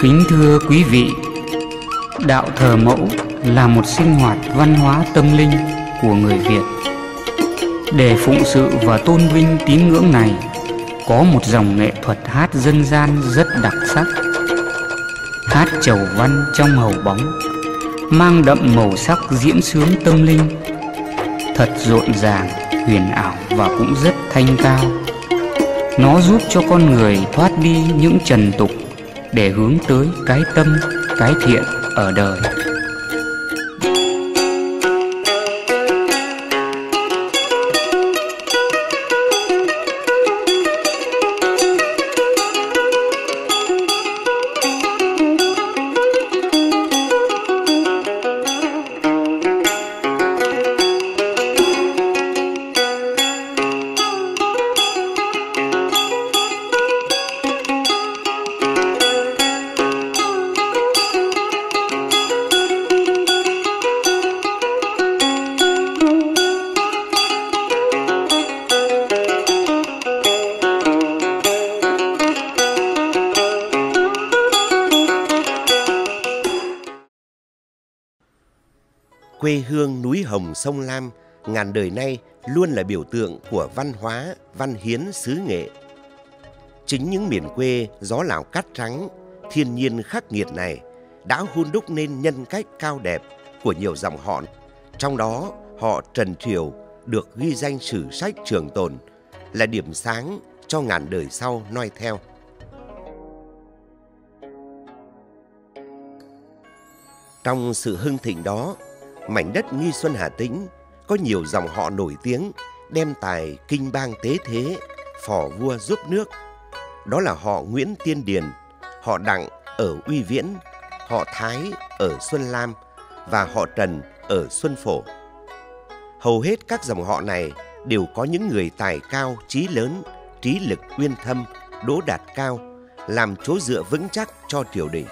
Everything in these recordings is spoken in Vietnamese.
Kính thưa quý vị, đạo thờ mẫu là một sinh hoạt văn hóa tâm linh của người Việt. Để phụng sự và tôn vinh tín ngưỡng này, có một dòng nghệ thuật hát dân gian rất đặc sắc. Hát chầu văn trong hầu bóng, mang đậm màu sắc diễn xướng tâm linh, thật rộn ràng, huyền ảo và cũng rất thanh cao. Nó giúp cho con người thoát đi những trần tục để hướng tới cái tâm, cái thiện ở đời. Quê hương núi Hồng sông Lam ngàn đời nay luôn là biểu tượng của văn hóa, văn hiến xứ Nghệ. Chính những miền quê gió Lào cát trắng, thiên nhiên khắc nghiệt này đã hun đúc nên nhân cách cao đẹp của nhiều dòng họ. Trong đó, họ Trần Triều được ghi danh sử sách trường tồn, là điểm sáng cho ngàn đời sau noi theo. Trong sự hưng thịnh đó, mảnh đất Nghi Xuân Hà Tĩnh có nhiều dòng họ nổi tiếng đem tài kinh bang tế thế, phò vua giúp nước. Đó là họ Nguyễn Tiên Điền, họ Đặng ở Uy Viễn, họ Thái ở Xuân Lam và họ Trần ở Xuân Phổ. Hầu hết các dòng họ này đều có những người tài cao, trí lớn, trí lực uyên thâm, đỗ đạt cao, làm chỗ dựa vững chắc cho triều đình.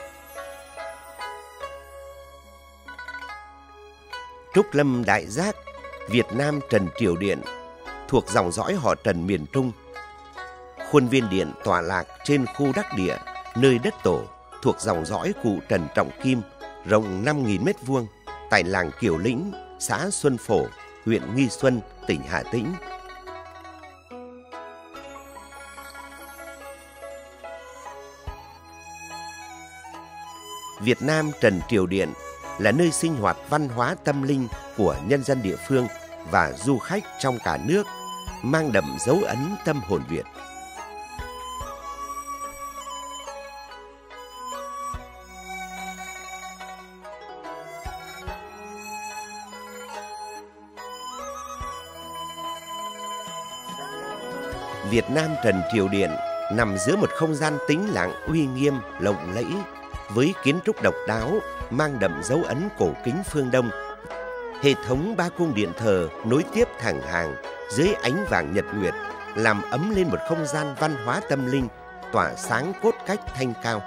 Trúc Lâm Đại Giác, Việt Nam Trần Triều Điện, thuộc dòng dõi họ Trần miền Trung. Khuôn viên điện tọa lạc trên khu đắc địa, nơi đất tổ, thuộc dòng dõi cụ Trần Trọng Kim, rộng 5.000 m², tại làng Kiều Lĩnh, xã Xuân Phổ, huyện Nghi Xuân, tỉnh Hà Tĩnh. Việt Nam Trần Triều Điện là nơi sinh hoạt văn hóa tâm linh của nhân dân địa phương và du khách trong cả nước, mang đậm dấu ấn tâm hồn Việt. Việt Nam Trần Triều Điện nằm giữa một không gian tĩnh lặng uy nghiêm, lộng lẫy, với kiến trúc độc đáo, mang đậm dấu ấn cổ kính phương Đông. Hệ thống 3 cung điện thờ nối tiếp thẳng hàng dưới ánh vàng nhật nguyệt, làm ấm lên một không gian văn hóa tâm linh, tỏa sáng cốt cách thanh cao.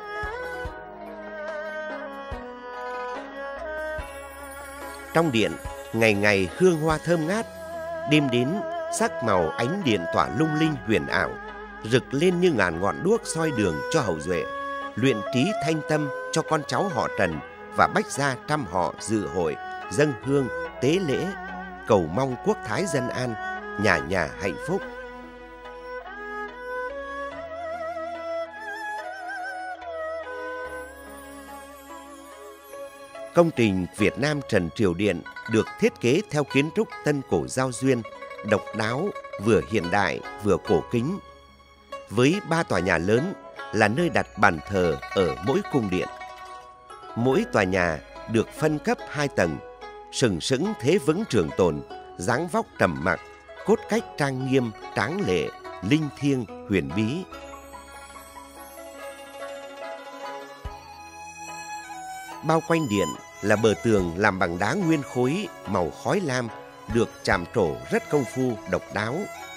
Trong điện, ngày ngày hương hoa thơm ngát, đêm đến sắc màu ánh điện tỏa lung linh huyền ảo, rực lên như ngàn ngọn đuốc soi đường cho hậu duệ, luyện trí thanh tâm cho con cháu họ Trần và bách gia trăm họ dự hội, dâng hương, tế lễ, cầu mong quốc thái dân an, nhà nhà hạnh phúc. Công trình Việt Nam Trần Triều Điện được thiết kế theo kiến trúc Tân Cổ Giao Duyên, độc đáo, vừa hiện đại vừa cổ kính, với 3 tòa nhà lớn là nơi đặt bàn thờ ở mỗi cung điện. Mỗi tòa nhà được phân cấp 2 tầng, sừng sững thế vững trường tồn, dáng vóc trầm mặc, cốt cách trang nghiêm, tráng lệ, linh thiêng, huyền bí. Bao quanh điện là bờ tường làm bằng đá nguyên khối màu khói lam, được chạm trổ rất công phu, độc đáo.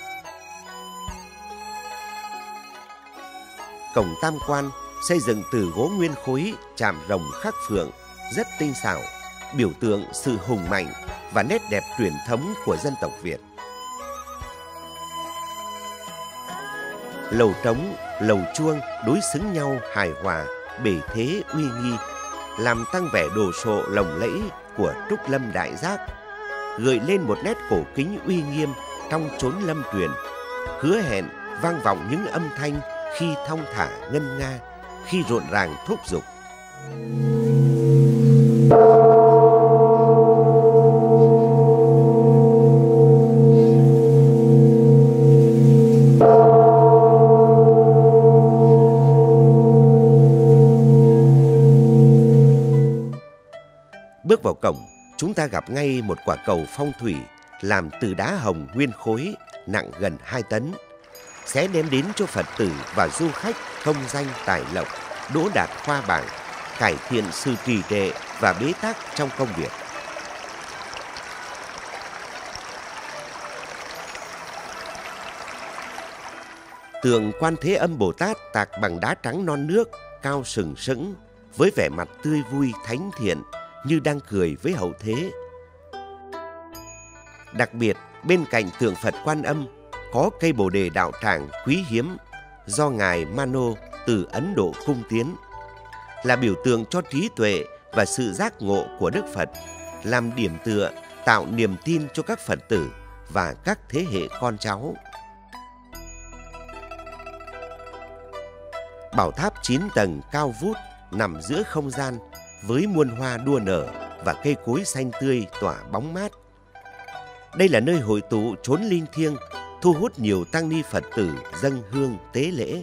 Cổng tam quan xây dựng từ gỗ nguyên khối chạm rồng khắc phượng, rất tinh xảo, biểu tượng sự hùng mạnh và nét đẹp truyền thống của dân tộc Việt. Lầu trống, lầu chuông đối xứng nhau hài hòa, bề thế uy nghi, làm tăng vẻ đồ sộ lộng lẫy của Trúc Lâm Đại Giác, gợi lên một nét cổ kính uy nghiêm trong chốn lâm tuyền, hứa hẹn vang vọng những âm thanh khi thong thả ngân nga, khi rộn ràng thúc giục. Bước vào cổng, chúng ta gặp ngay một quả cầu phong thủy làm từ đá hồng nguyên khối nặng gần 2 tấn, sẽ đem đến cho Phật tử và du khách công danh tài lộc, đỗ đạt khoa bảng, cải thiện sự trì trệ và bế tắc trong công việc. Tượng Quan Thế Âm Bồ Tát tạc bằng đá trắng non nước, cao sừng sững, với vẻ mặt tươi vui thánh thiện như đang cười với hậu thế. Đặc biệt, bên cạnh tượng Phật Quan Âm có cây bồ đề đạo tràng quý hiếm do Ngài Mano từ Ấn Độ cung tiến, là biểu tượng cho trí tuệ và sự giác ngộ của Đức Phật, làm điểm tựa tạo niềm tin cho các Phật tử và các thế hệ con cháu. Bảo tháp 9 tầng cao vút nằm giữa không gian với muôn hoa đua nở và cây cối xanh tươi tỏa bóng mát. Đây là nơi hội tụ chốn linh thiêng, thu hút nhiều tăng ni Phật tử dâng hương tế lễ.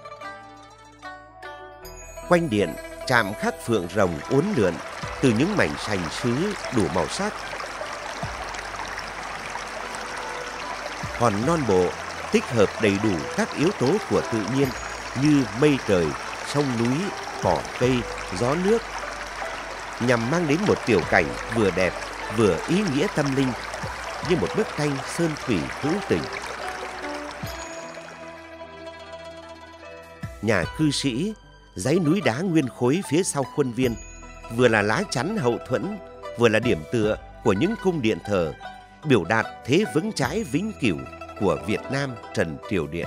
Quanh điện, chạm khắc phượng rồng uốn lượn từ những mảnh sành sứ đủ màu sắc. Hòn non bộ tích hợp đầy đủ các yếu tố của tự nhiên như mây trời, sông núi, cỏ cây, gió nước, nhằm mang đến một tiểu cảnh vừa đẹp vừa ý nghĩa tâm linh, như một bức tranh sơn thủy hữu tình. Nhà cư sĩ, dãy núi đá nguyên khối phía sau khuôn viên, vừa là lá chắn hậu thuẫn, vừa là điểm tựa của những cung điện thờ, biểu đạt thế vững chãi vĩnh cửu của Việt Nam Trần Triều Điện.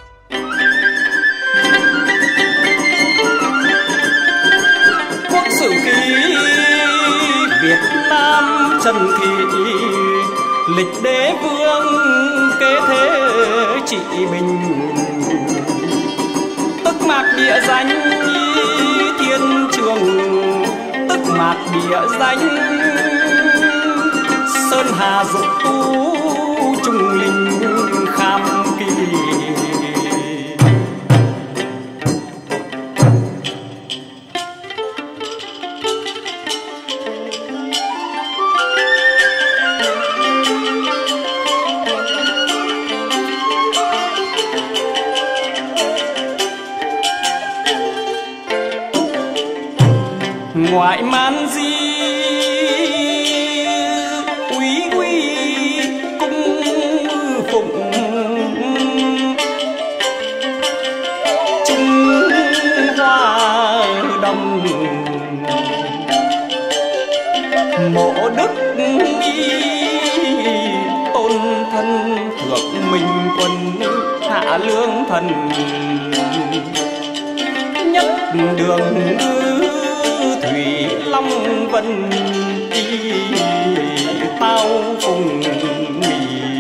Quốc sử ký Việt Nam Trần Thị, lịch đế vương kế thế trị bình, tức mạc địa danh thiên trường, tức mạc địa danh sơn hà dục tu trung linh kham kỳ. Ngoại man di quý quý cung phụng, trung hoa đồng mộ đức tôn thân thượng minh quân hạ lương thần, nhất đường Thủy Long Vân đi tao cùng nghỉ.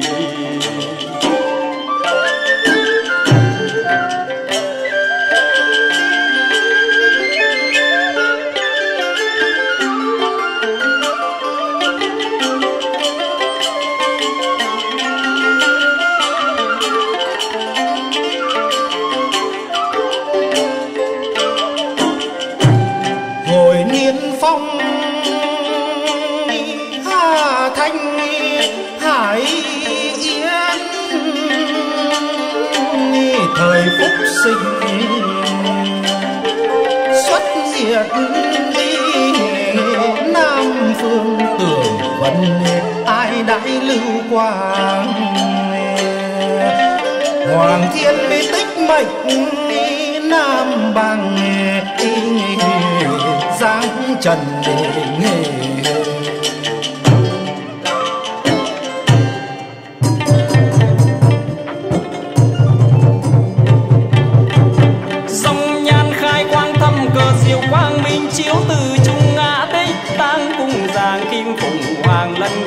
Phong Hà Thanh Hải Yến, thời Phúc Sinh xuất diệt Nam Phương Tường Vân, ai đại lưu quang Hoàng Thiên tích mệnh Nam Bằng Giang Trần nghề. Dòng nhan khai quang thâm cờ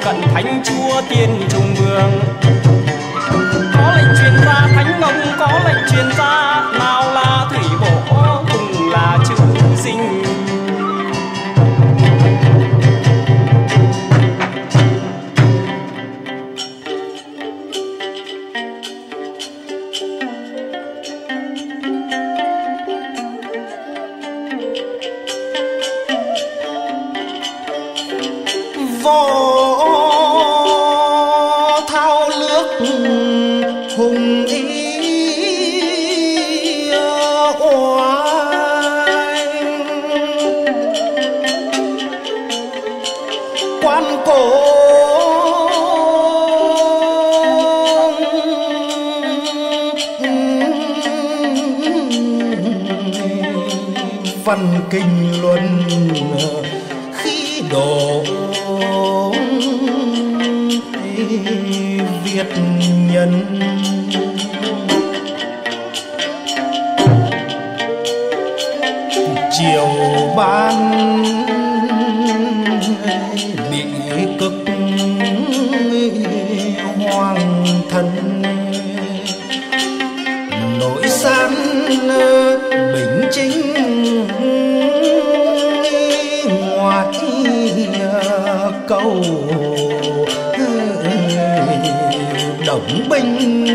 cận thánh chúa tiên trung vương. Có lệnh truyền ra thánh ông, có lệnh truyền ra nào là thủy bổ cùng là chữ dinh. Võ thao lước hùng ý oai, quan cổ văn kinh luân khí độ Việt nhân. Triều ban bị cực hoàng thân, nội san bình chính ngoại cầu động binh.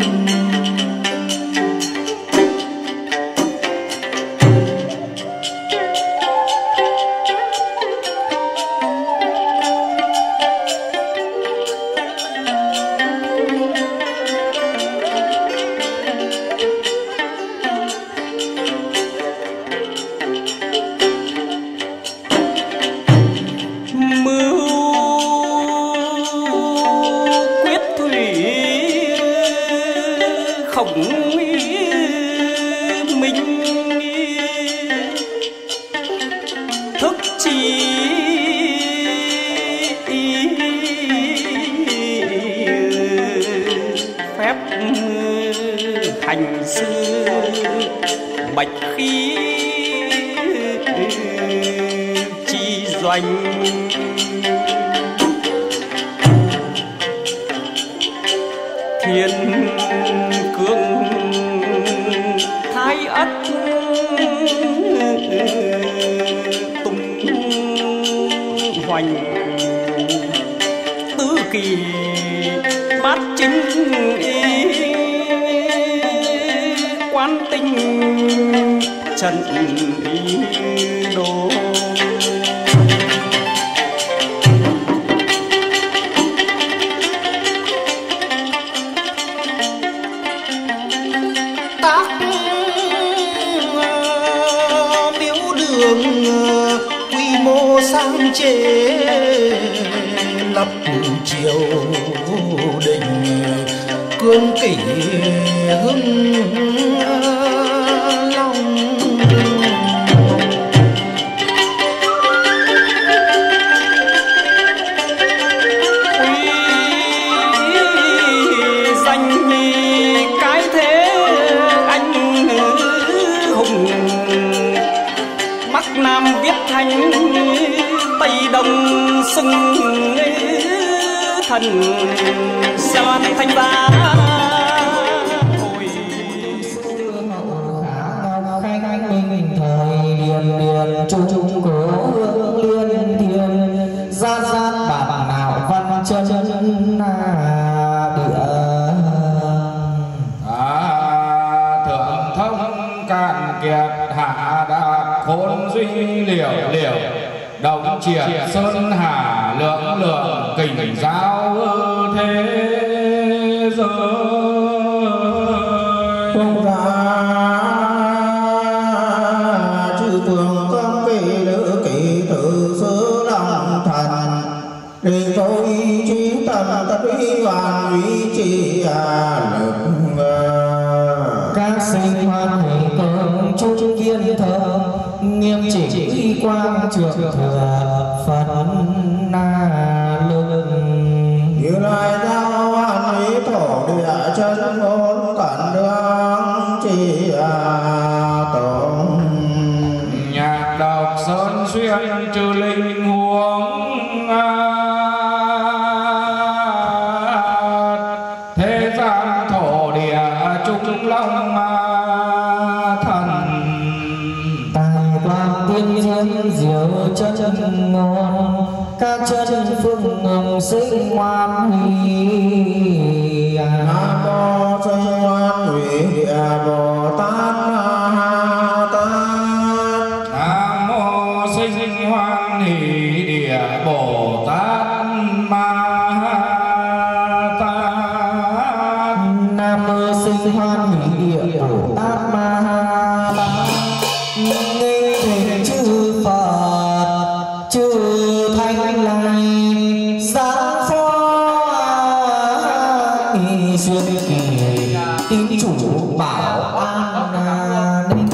Hành sư bạch khí chi doanh, thiên cương thái ất tung hoành, tứ kỳ bát chính quán tinh trần ý đồ. Tác miếu đường quy mô sang chế, lập triều đình cương kỷ hưng long. Danh cái thế anh hùng, Bắc Nam viết thành, Tây Đông xưng thần Sơn Thanh Gia. Trung cố hương liên thiên, gia gia bản nào văn chân địa. Thượng thông cạn kiệt, hạ đạt khôn duy liều liều, động triệt sơn hà lượng lượng, kình giáo thế giới. Để tôi trí tâm tất uy hoàn uy trì lực, các sinh hoạt hình tượng trung kiên thơ, nghiêm chỉnh uy quang trường thừa phấn lực. Như lai giao hoàn uy thổ địa chân ngôn cẩn đường trì tổng. Nhạc đọc sơn xuyên trừ linh huống ca chân phương sinh hoan hỷ. Nam mô sinh hoan hỷ địa Bồ Tát Ma Tát. Nam mô sinh hoan hỷ địa Bồ Tát Ma Tát. Nam mô sinh hoan hỷ địa Bồ Tát Ma Tát. Nghênh thỉnh chư Phật chư Thánh lai giá phó duyên kỳ tín chủ bảo an ninh.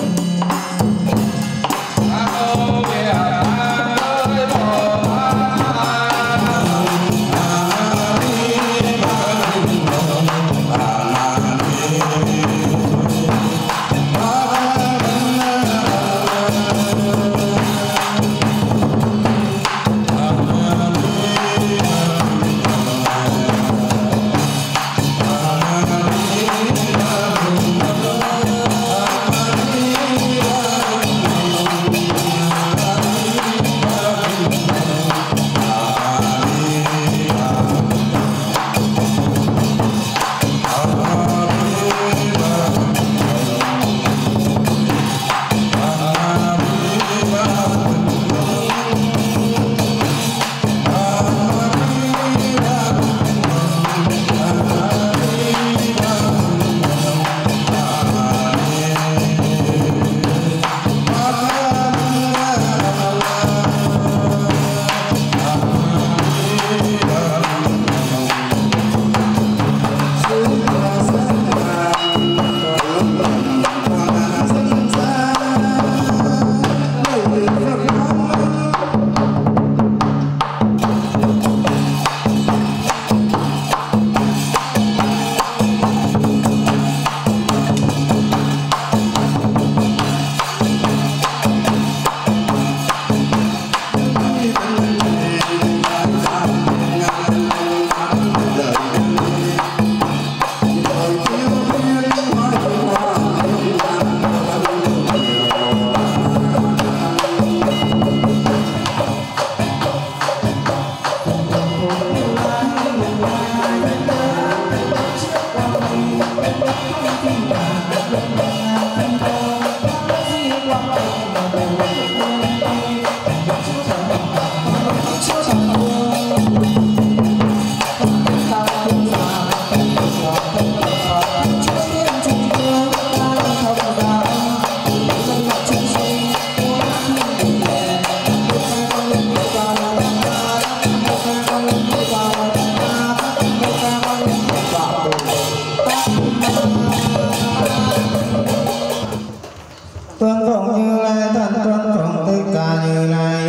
Tuân phụng Như Lai Thần, tuân phụng Thích Ca Như Lai,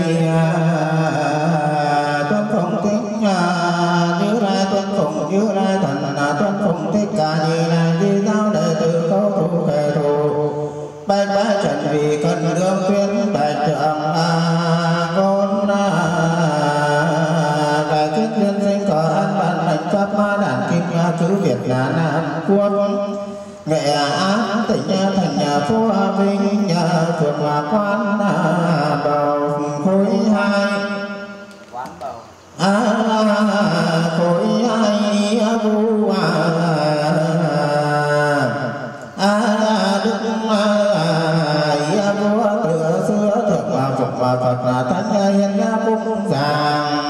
tuân phụng Thích Như Lai, tuân phụng Như Lai Thần, tuân phụng Thích Ca Như Lai. Di giáo đệ tử câu thủ kẻ thù bạch bái trần vì cần đương tuyên bạch trưởng ngôn đại kết liên sinh có an bản mệnh pháp ma đản kim chữ Việt là Nam Quốc. Nghệ án tỉnh thành nhà phú vinh nhà phượng hòa quán bầu khối hai khối hai vu đức vua từ xưa thượng hòa phụng hòa Phật là thánh hiền cung giảng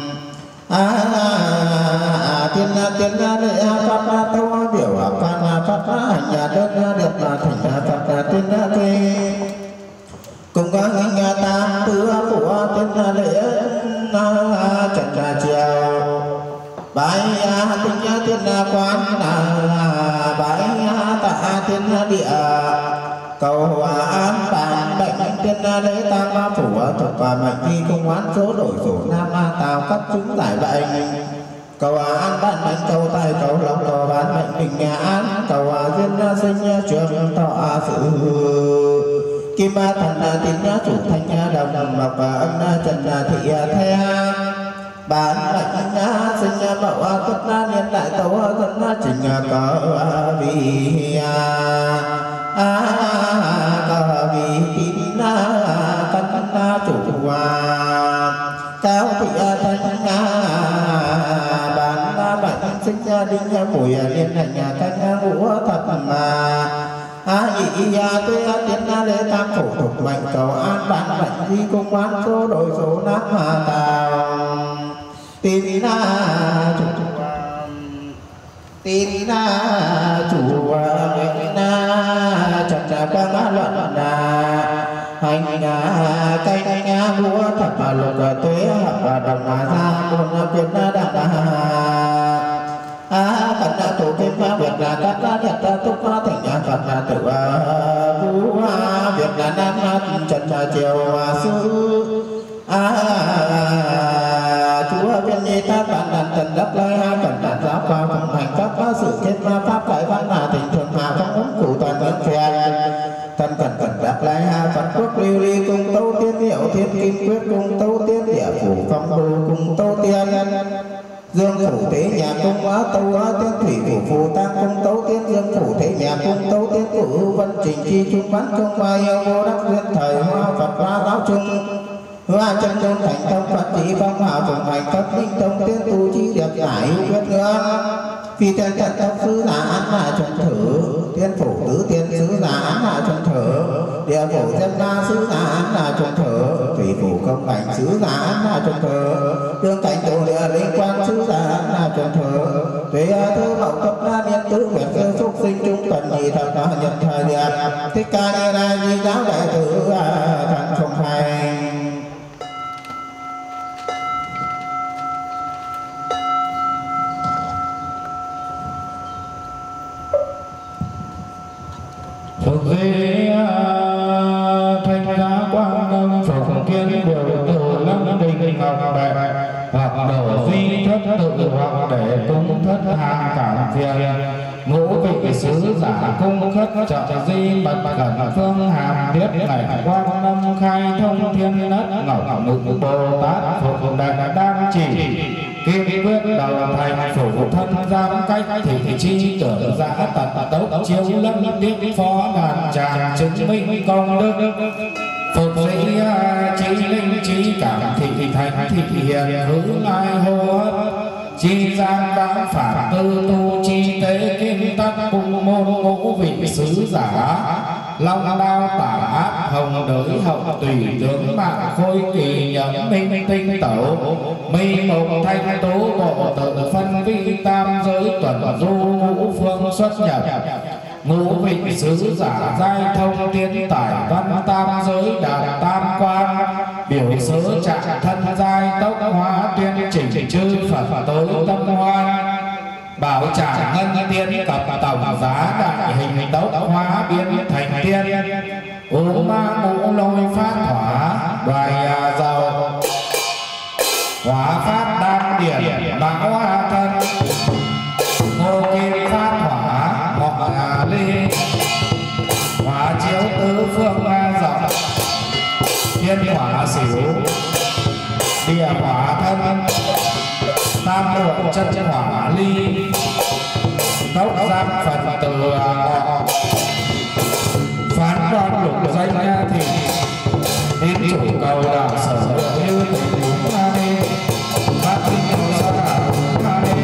tiên lễ pháp tâu biểu quan pháp hành nhà đơn được là thành Phật tiên thế cùng các nhà tam tứ của tiên lễ trần triều bái tinh tiên quan bái tạ tiên địa cầu an bản bệnh tiên lễ tam phủ thuộc và mệnh thi công án số đổi sổ nam tào cấp chứng giải bệnh cầu an bản mệnh cầu tài cầu lộc cầu bán mệnh bình an cầu duyên sinh trường thọ sự kim thần tín chủ thanh đồng mộc ân trần thị the bản mệnh sinh mậu tuất niên đại tấu tuất trình cờ vì cờ vì tín căn chủ cao thị thanh bản bệnh sinh đinh mùi liên hành canh ngũ thập nhị tuế tiến lễ tam phủ tục mệnh cầu an bản bệnh di công quán số đổi số nát mà tào tin chủ nguyện chặt các luận hành canh múa thập lục tuế hợp đồng ra môn quyền đặng cận tổ kim việc là các nhật túc thành phật tự vũ việc là nam trần triều sư chúa viên nhi ta bản đàn trần đất lai cẩn đàn giáo qua phòng hành các sự kết pháp cải văn tình thường hạ phong ấn cụ toàn ấn phèn thân cẩn đáp lai phật quốc lưu ly cùng tâu tiên hiệu thiên kim quyết cùng tâu tiên địa phủ phong đô cùng tâu tiên dương phủ thế nhà cung hóa tâu hóa tiên thủy phủ phù tăng cung tâu tiên dương phủ thế nhà cung tâu tiên cử vân trình chi trung văn công hoa yêu vô đắc duyên thời hoa phật hoa giáo trung hoa chân tôn thành tâm phật chỉ phong hạ phụng hành cấp linh tông tiên tu chi đẹp giải quyết nữa vì tên thật tâm sứ giả án hạ chuẩn thử tiên phủ tứ tiên sứ giả án hạ chuẩn thử địa phủ dân ma sứ giả án hạ chuẩn thử thủy phủ công cảnh sứ giả án hạ chuẩn thử đương cảnh tổ địa liên quan sứ giả án hạ chuẩn thử tuế thư mậu cấp đa niên tứ nguyệt sư phúc sinh trung tuần nhị thập nhật thời điểm thích ca ni na di giáo đại tử thần phụng hành. Phật di thanh giá quang âm phụng kiên điều tự lâm đình ngọc đại hoặc đầu di thất tự hoặc để cung thất hàng cảm phiền ngũ vị sứ giả cung khất trợ di bật cẩn phương hàm tiết ngày quang âm khai thông thiên đất ngọc ngục bồ tát phục đại đan chỉ kim quyết đầu thành phủ thân giam cách thị chi tưởng giã tật tấu chiếu lâm tiếp phó đàn tràng chứng minh công đức phục sĩ trí linh trí cảm thị thành thị hiền hướng lai hô hấp chi gian đáng phản tư tu chi tế kim tắc cung môn ngũ vị sứ giả long đao tả áp hồng đới hậu tùy tướng mạng khôi kỳ nhẫn minh tinh tẩu mây mộc thanh tố bộ tự phân vi tam giới tuần du ngũ phương xuất nhập ngũ vị sứ giả giai thông tiên tải văn tam giới đạt tam quan biểu sớ trạng thân giai tốc hóa tuyên chỉnh chư phật tới tâm hoan bảo trả ngân tiên cập tổng giá đại hình tốc hóa biến thành tiên ô ma ngũ lôi phát hỏa đoài dầu hóa phát đan điển bảo hoa thân ngô kim phát hỏa hoặc ly hóa chiếu tứ phương rộng thiên hỏa xỉu địa hỏa thân tam muội chân hỏa ly tốc giam phần từ ngọ phán đoan lục danh thì đến chủ cầu đạo sở như tình đúng ra đi bát tinh sao cả ra đi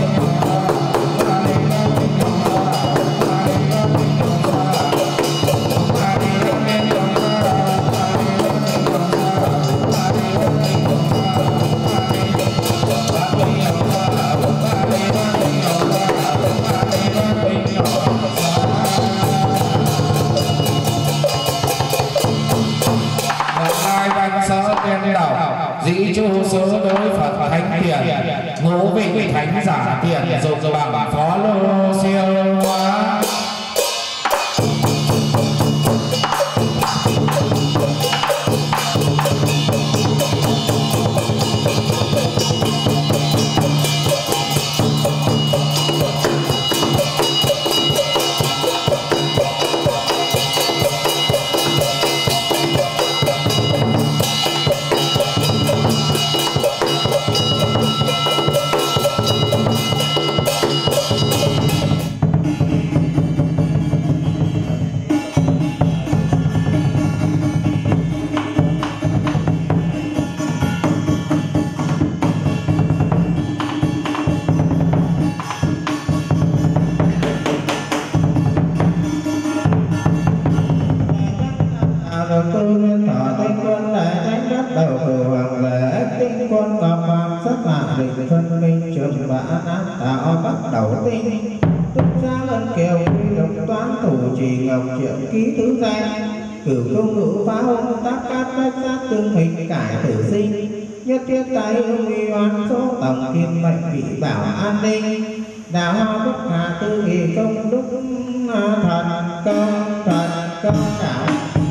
dĩ chu sớ đối Phật thánh tiền ngũ vị thánh giả tiền dục bằng phó lô siêu hóa định phân minh trường và ác tạo bắt đầu tinh túc ra lân kiều quy độc toán thủ trì ngọc triệu ký thứ danh cửu công ngữ phá hôn tác cát bách sát tương hình cải tử sinh nhất thiết tái hương uy oan số tổng thiên mệnh vị bảo an ninh đào hoa bất hà tư kỳ công đức thần công đạo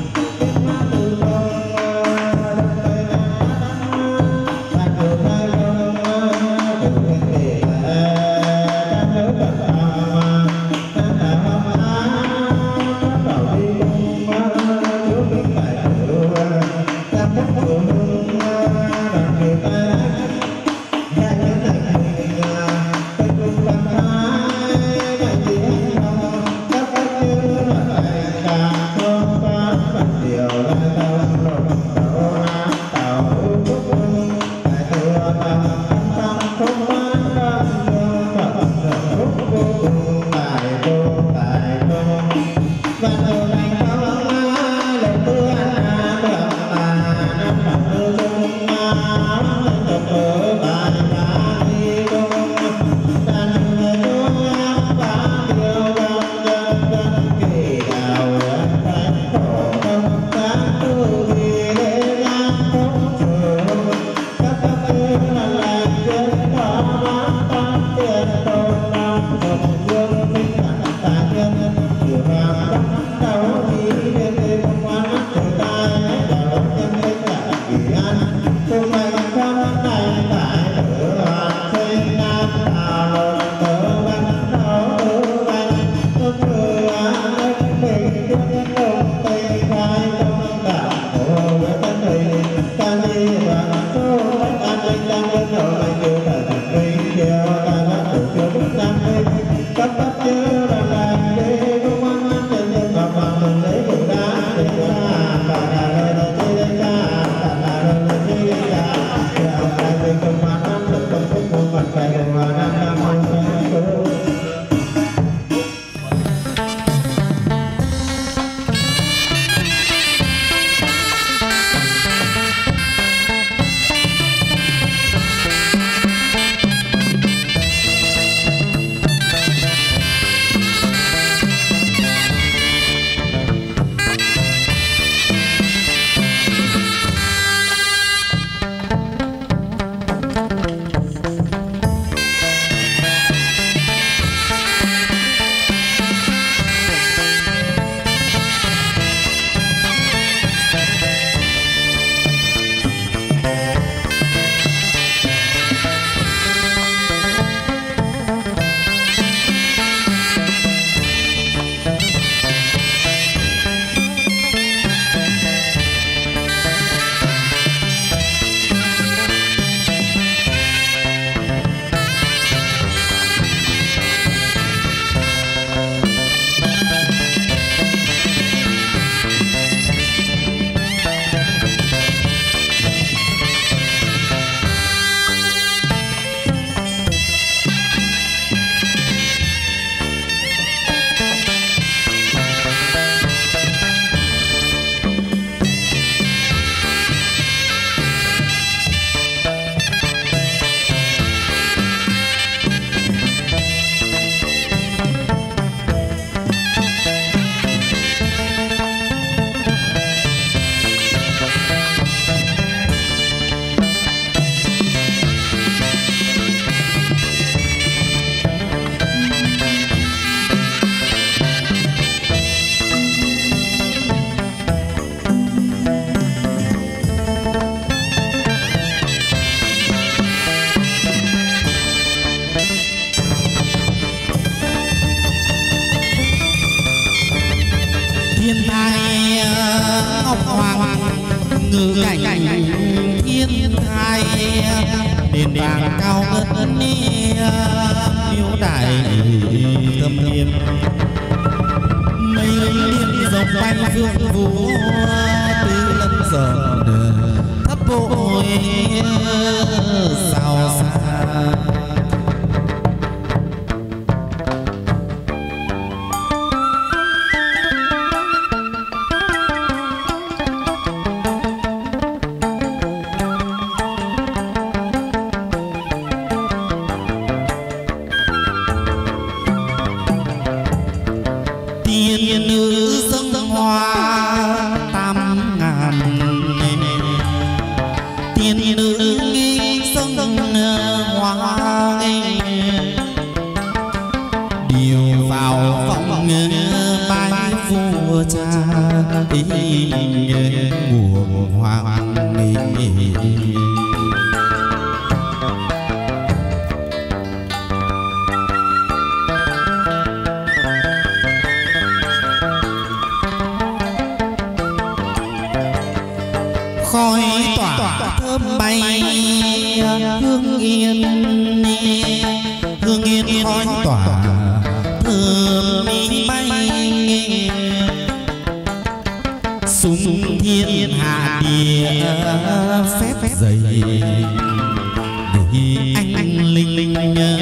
ngự cảnh thiên thai đền vàng cao ngất miếu đại tâm niệm mây liên dòng bay dương vũ tứ lâm dần thấp bội sao xa. yên, hương yên khói tỏa thơm bay, súng thiên hạ địa phép dày để anh linh linh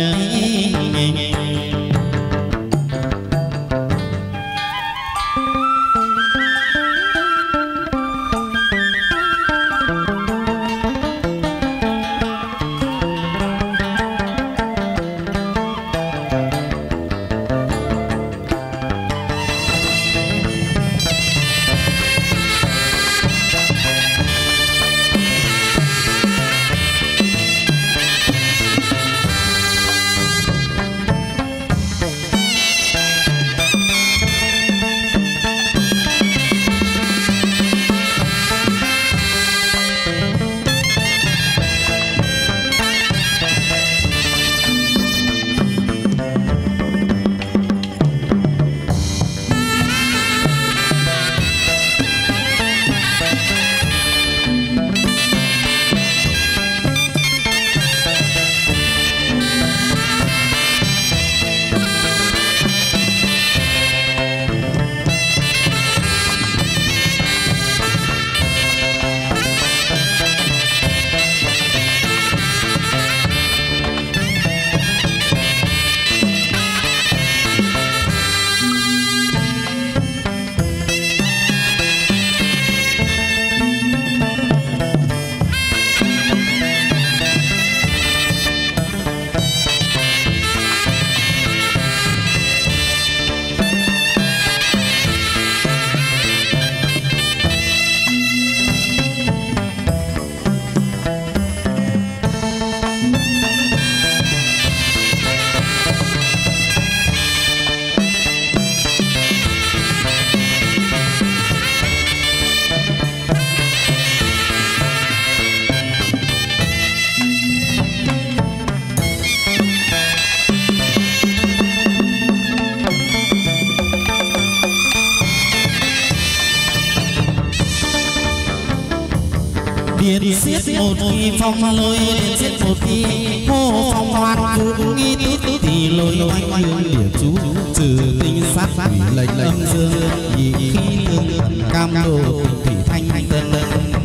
điện xiết một khi phong lôi điện xiết một khi hô phong hoan cũng nghi tít thì lôi oanh hương điểm chú trừ tinh sát quỷ lệnh âm dương nhị khí lương cam đồ thủy thanh tân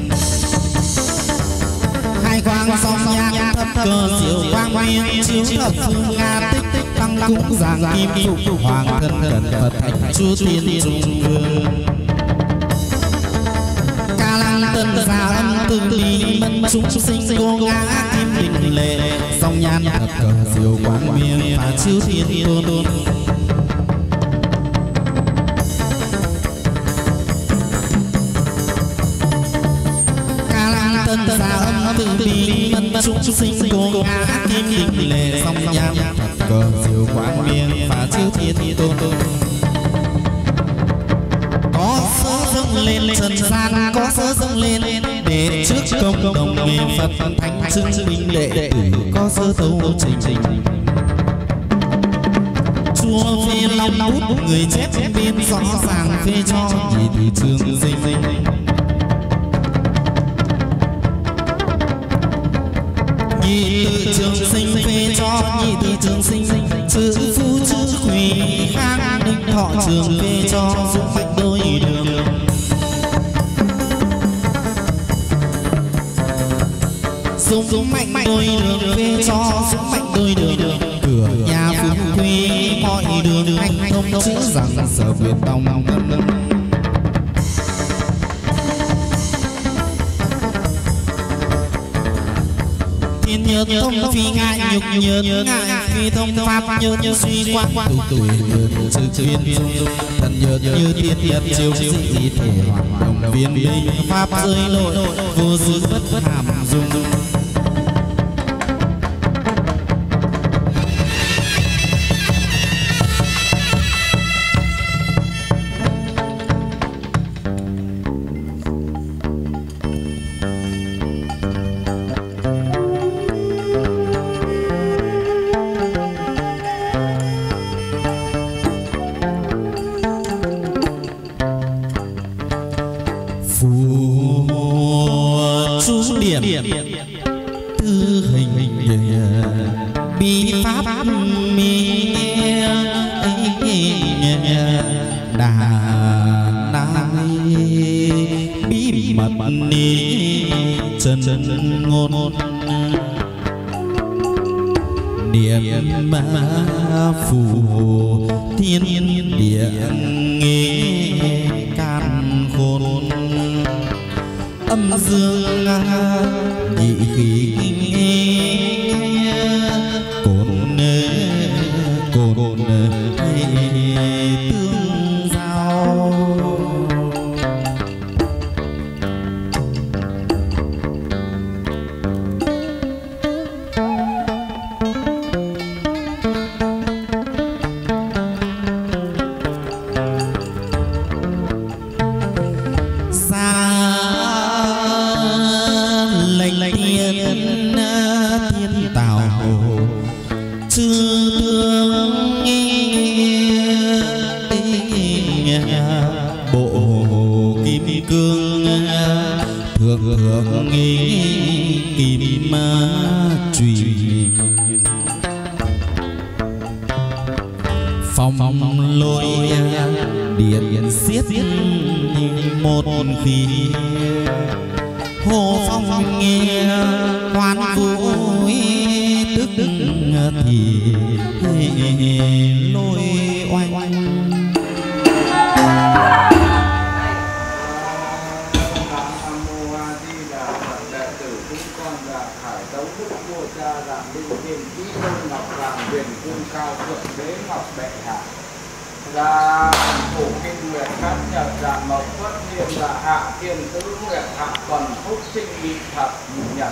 hai quang song nhang thấp cờ diệu quang nguyên chiếu thập phương nga tích tích tăng cúng giảng kim phục hoàng thân thần phật chúa tiên trung vương tân giao âm tương lý mân chúng sinh cô ngã kim đình lệ song nhan thật cờ diệu quang miên và chiếu thiên tôn ca lang tân giao âm tương lý mân chúng sinh cô ngã kim đình lệ song nhan thật cờ diệu quang miên và chiếu thiên tôn dâng lên trần gian có sớ dâng lên để trước công đồng nghề Phật thánh chứng minh đệ tử có sớ tấu trình chúa phê long út người chết biên rõ ràng phê cho nhị từ trường sinh nhị từ trường sinh phê cho nhị từ trường sinh chữ phu chữ quỳ khang định thọ trường phê cho dung bạch đôi đường dung mạnh đôi đường phê cho dung mạnh đôi đường cửa nhà phú quý mọi đường anh thông chữ rằng sở việt tòng thiên nhớ thông phi ngại nhục nhớ ngại phi thông pháp nhớ suy quan tu tuổi nhớ chữ viên dung thần nhớ tiên nhật chiếu dị thể hoạt động viên linh pháp rơi lội vô dư bất hàm dung bi pháp mi đà nam bí mật ni chân ngôn niệm ma phù thiên địa nghe can khôn âm dương nhị khí cồn tương giao. Phong lôi điện xiết một khí hồ phong nghe hoan vui tức thì lôi oanh. Là thủ kinh nguyện các nhật là mộc xuất thiên là hạ thiên tứ nguyện hạ tuần phúc sinh nhị thập nhật.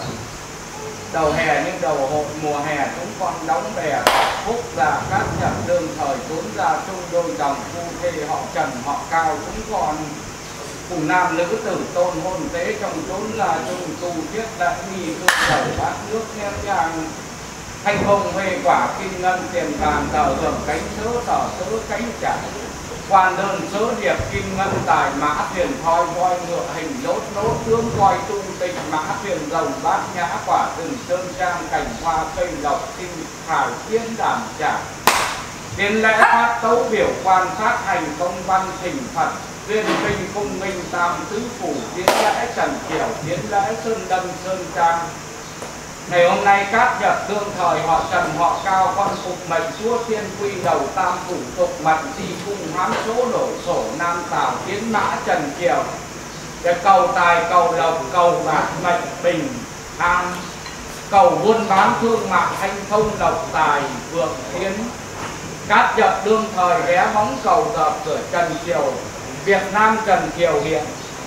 Đầu hè như đầu hội mùa hè chúng con đóng bè phúc là các nhật đương thời trốn ra chung đôi đồng phu thê họ Trần họ Cao chúng con cùng nam nữ tử tôn hôn tế trong trốn là chung tu thiết đại nghi tu đầu bát nước ném nhang thanh không huê quả kinh ngân tiền vàng tờ hưởng cánh sớ tờ sớ cánh chặt quan đơn sớ điệp kinh ngân tài mã thuyền thoi voi ngựa hình lốt nốt tướng coi tu tịch mã thuyền rồng bát nhã quả rừng sơn trang cảnh hoa cây lộc kinh thải tiến đảm trả tiến lễ phát tấu biểu quan sát hành công văn thỉnh phật viên minh cung minh tam tứ phủ tiến lễ trần kiều tiến lễ sơn đâm sơn trang. Ngày hôm nay các nhật đương thời họ Trần họ Cao con phục mệnh chúa thiên quy đầu tam phủ tục mệnh di cung hám số đổi sổ nam tào tiến mã Trần Kiều để cầu tài cầu lộc cầu bạc mệnh bình an cầu buôn bán thương mại thanh thông lộc tài vượng tiến. Các nhật đương thời ghé móng cầu dợp cửa Trần Kiều Việt Nam Trần Kiều hiện.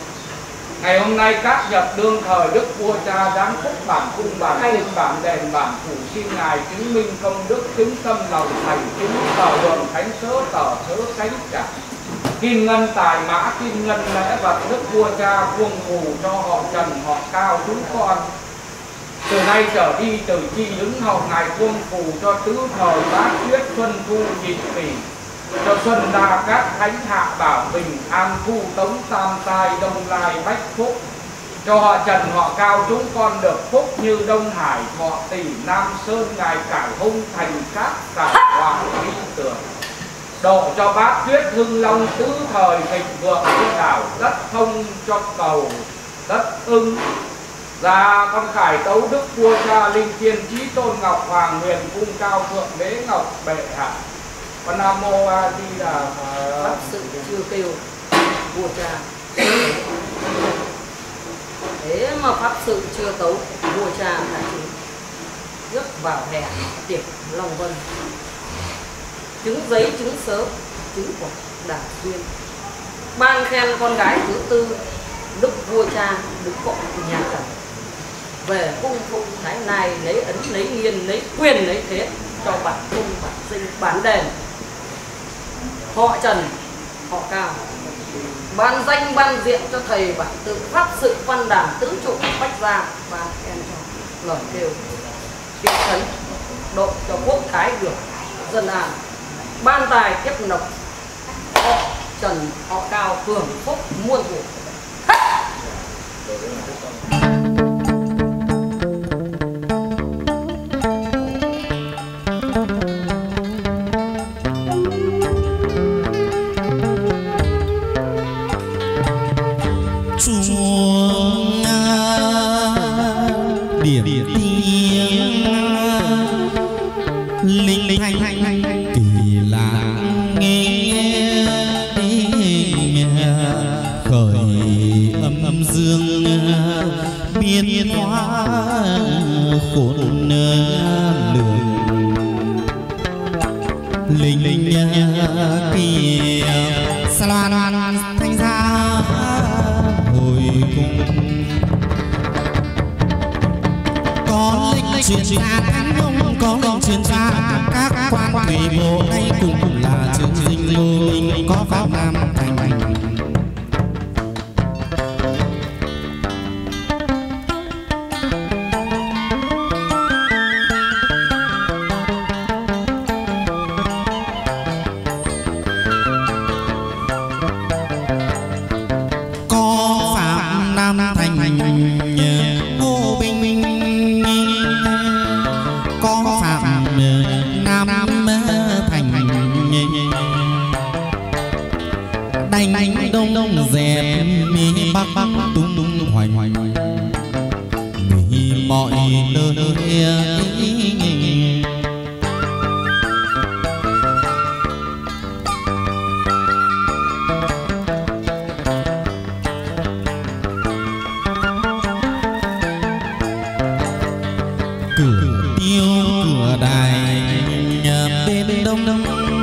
Ngày hôm nay các nhật đương thời đức vua cha giáng phúc bản cung bản linh bản đền bản phủ xin ngài chứng minh công đức chứng tâm lòng thành chứng tờ đường thánh sớ tờ sớ cánh trả kim ngân tài mã kim ngân lễ vật đức vua cha vuông phù cho họ Trần họ Cao chúng con. Từ nay trở đi từ chi đứng hậu ngài vuông phù cho tứ thời bát tuyết xuân thu nhị kỷ cho xuân đa các thánh hạ bảo bình an thu tống tam tai đông lai bách phúc cho họ Trần họ Cao chúng con được phúc như Đông Hải Thọ Tỷ Nam Sơn ngài cải hung thành các cải hoàng lý tưởng độ cho bát tuyết hưng long tứ thời thịnh vượng trên đảo đất thông cho cầu đất ưng ra con khải tấu đức vua cha linh thiên chí tôn ngọc hoàng huyền cung cao thượng đế ngọc bệ hạ. Con Nam Mô A Di Đà Phật. Pháp sự chưa kêu vua cha. Thế mà pháp sự chưa tấu vua cha là chỉ rước vào hè tiệc Long Vân. Trứng giấy, trứng sớm, trứng quả đà duyên. Ban khen con gái thứ tư đức vua cha đứng cọ nhà Trần. Về cung phụng thái này lấy ấn lấy nghiên lấy quyền lấy thế cho bản cung bản sinh bản đền họ Trần họ Cao ban danh ban diện cho thầy bản tự pháp sự văn đàn tứ trụ bách gia ban khen cho lời kêu kiệt trấn độ cho quốc thái được dân an ban tài tiếp lộc họ Trần họ Cao hưởng phúc muôn thuở. linh thanh kỳ lạ nghe khởi âm dương biến hóa khôn lường linh kỳ sa loan thanh ra hồi cung có lịch truyền ra thánh ông có lịch truyền ra các quan thủy bộ đây cùng là chương sinh ngô minh có pháp nam thành đông dẹp mi bắc tung tung hoành hoành mi mọi nơi cửa tiêu cửa đài bên đông đông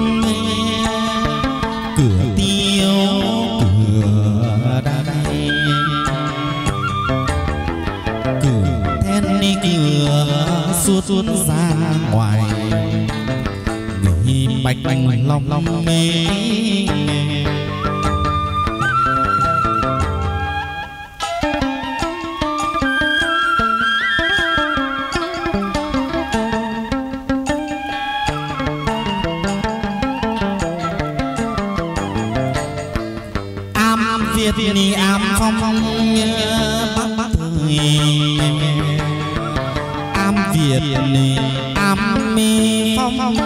cửa tiêu suốt ra ngoài người bạch bạch lòng mê am Việt ni am phong bắc thời Việt ni am mi phong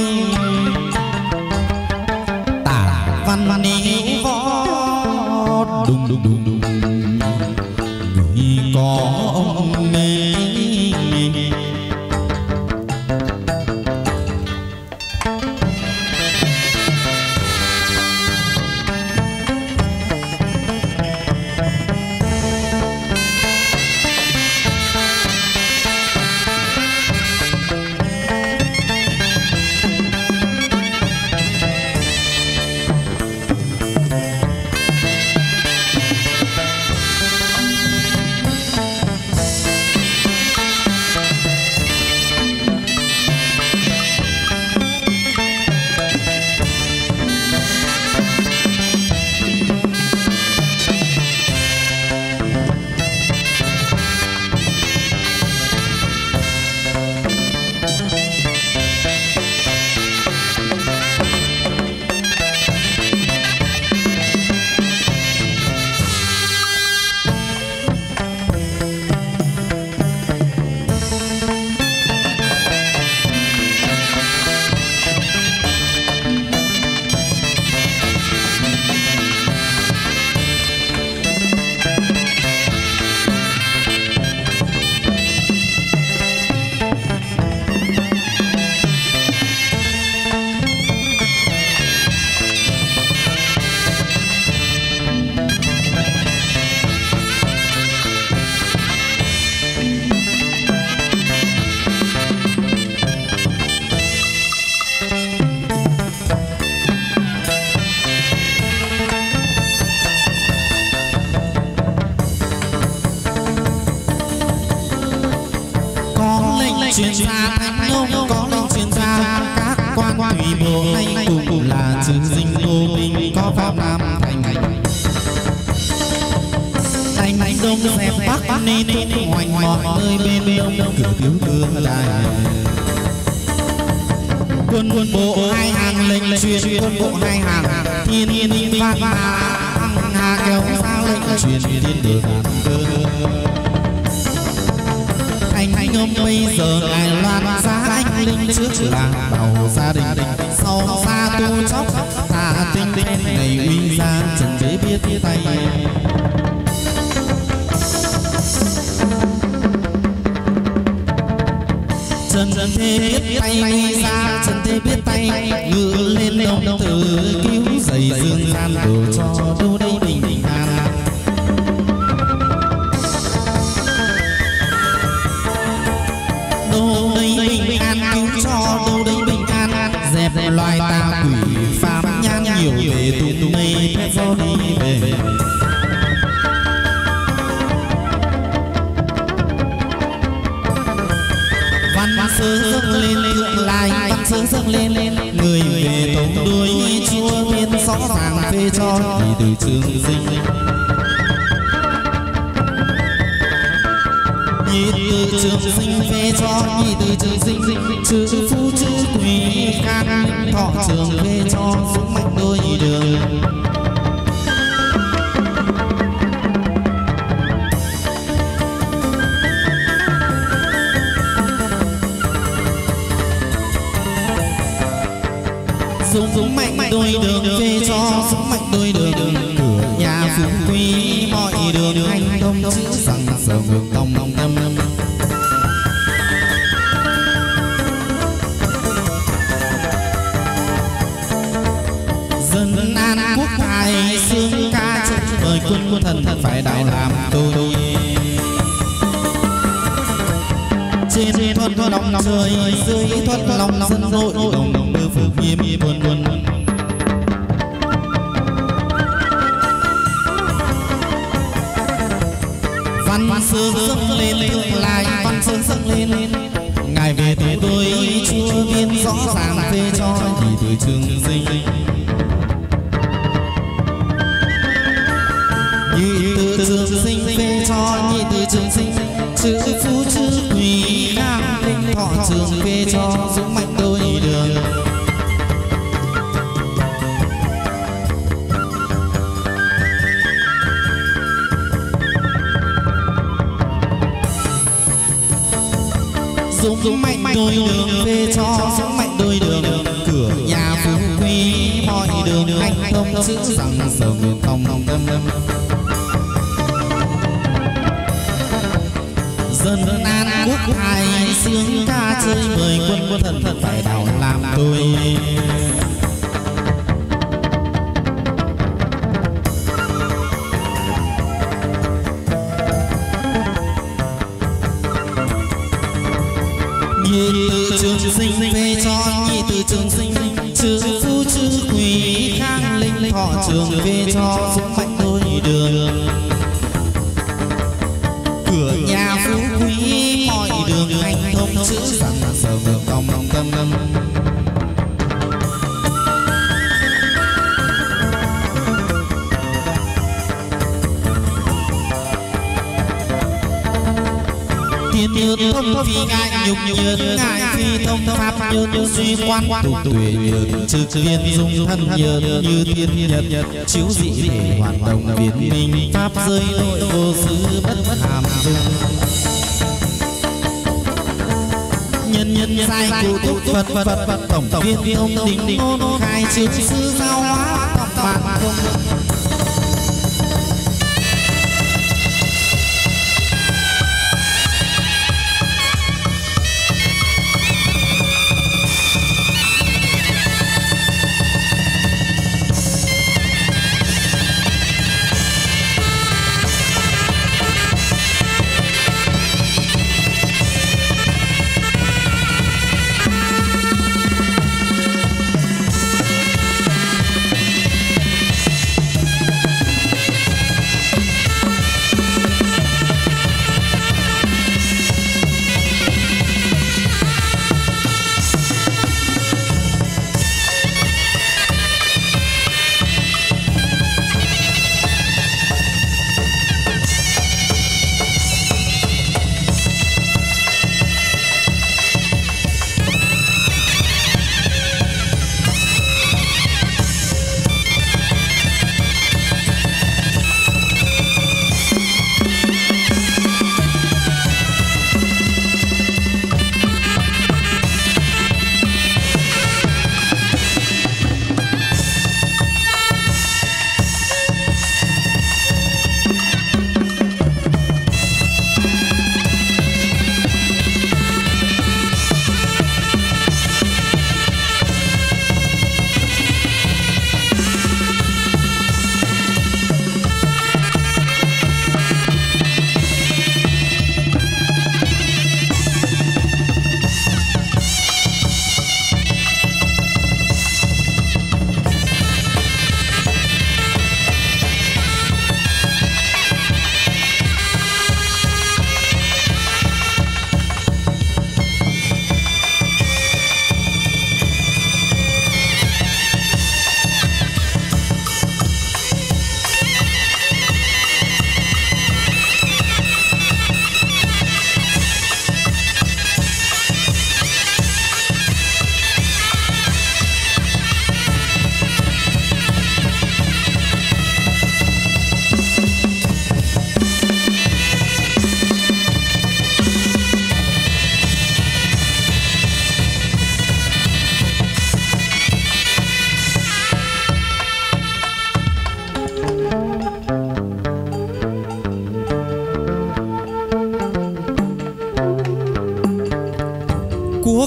tả văn ni võ đùng đùng đùng đùng người có ông mê chuyên gia thánh ông có lệnh chuyên gia các quan thủy bộ hay cùng là chương sinh ngô minh có pháp nam thành thành đông dẹp bắc nên hoành mọi nơi bên đông cửa thiếu đưa lại quân bộ hai hàng lệnh truyền quân bộ hai hàng thiên binh vạn hà kéo ra lệnh truyền thiên đường anh ông bây giờ ngài loan giá anh linh trước làng bầu gia đình sau xa tu chóc thả tinh ngày uy ra trần đế biết tay trần thế biết tay ra trần thế biết tay ngự lên đồng tử cứu dày dương gian đồ cho đâu đây bình an. Đâu đây bình an cứu cho đâu đây bình an dẹp loài tà quỷ phàm nhan nhiều về tụ mây do đi về. Văn sơ dâng lên thượng lai văn sơ dâng lên người về tống đuôi chúa biên rõ ràng phê cho thì từ trường sinh nhị từ trường sinh phê cho nhị từ trường sinh chữ phu chữ quỷ can thọ trường phê cho dũng mạnh đôi đường. Dũng mạnh đôi đường phê cho dũng mạnh đôi đường cửa nhà phú quý mọi đường hành đông chữ rằng sở ngược tông tâm. Dân an quốc tài xương ca chân mời quân thần phải đạo làm tôi. Trên thuận lòng trời dưới thuận lòng dân nội đồng mưa phủ nghiêm quân. Văn sơ dâng lên thượng lai văn sơ dâng lên ngài về tổ đôi chúa biên rõ ràng phê cho thì từ trường sinh nhị từ trường sinh phê cho nhị từ trường sinh chữ phú chữ quỷ khang linh thọ trường phê cho dũng mạnh đôi đường. Dũng mạnh đôi đường phê cho dũng mạnh đôi đường cửa nhà phú quý mọi đường hành thông chữ rằng sở nguyện tông tâm. Dân an quốc tài sướng ca chơi mời quân thần phải đạo làm tôi. Nhị từ trường sinh phê cho nhị từ trường sinh chữ phu chữ quỷ khang linh thọ trường phê cho dũng mạnh đôi đường cửa nhà phú quý mọi đường hành thông chữ rằng sở ngược tông tâm. Tiên nhược thông phi ngại nhục nhược ngại phi thông pháp nhược suy quan tục tuệ nhược trực viên dung thân nhược như thiên nhật chiếu dị thể hoạt động biến minh pháp rơi nội vô xứ bất hàm dung nhân sai cụ túc vật tổng viên ông đình nôn khai chiếu sư giao hóa tổng bản không.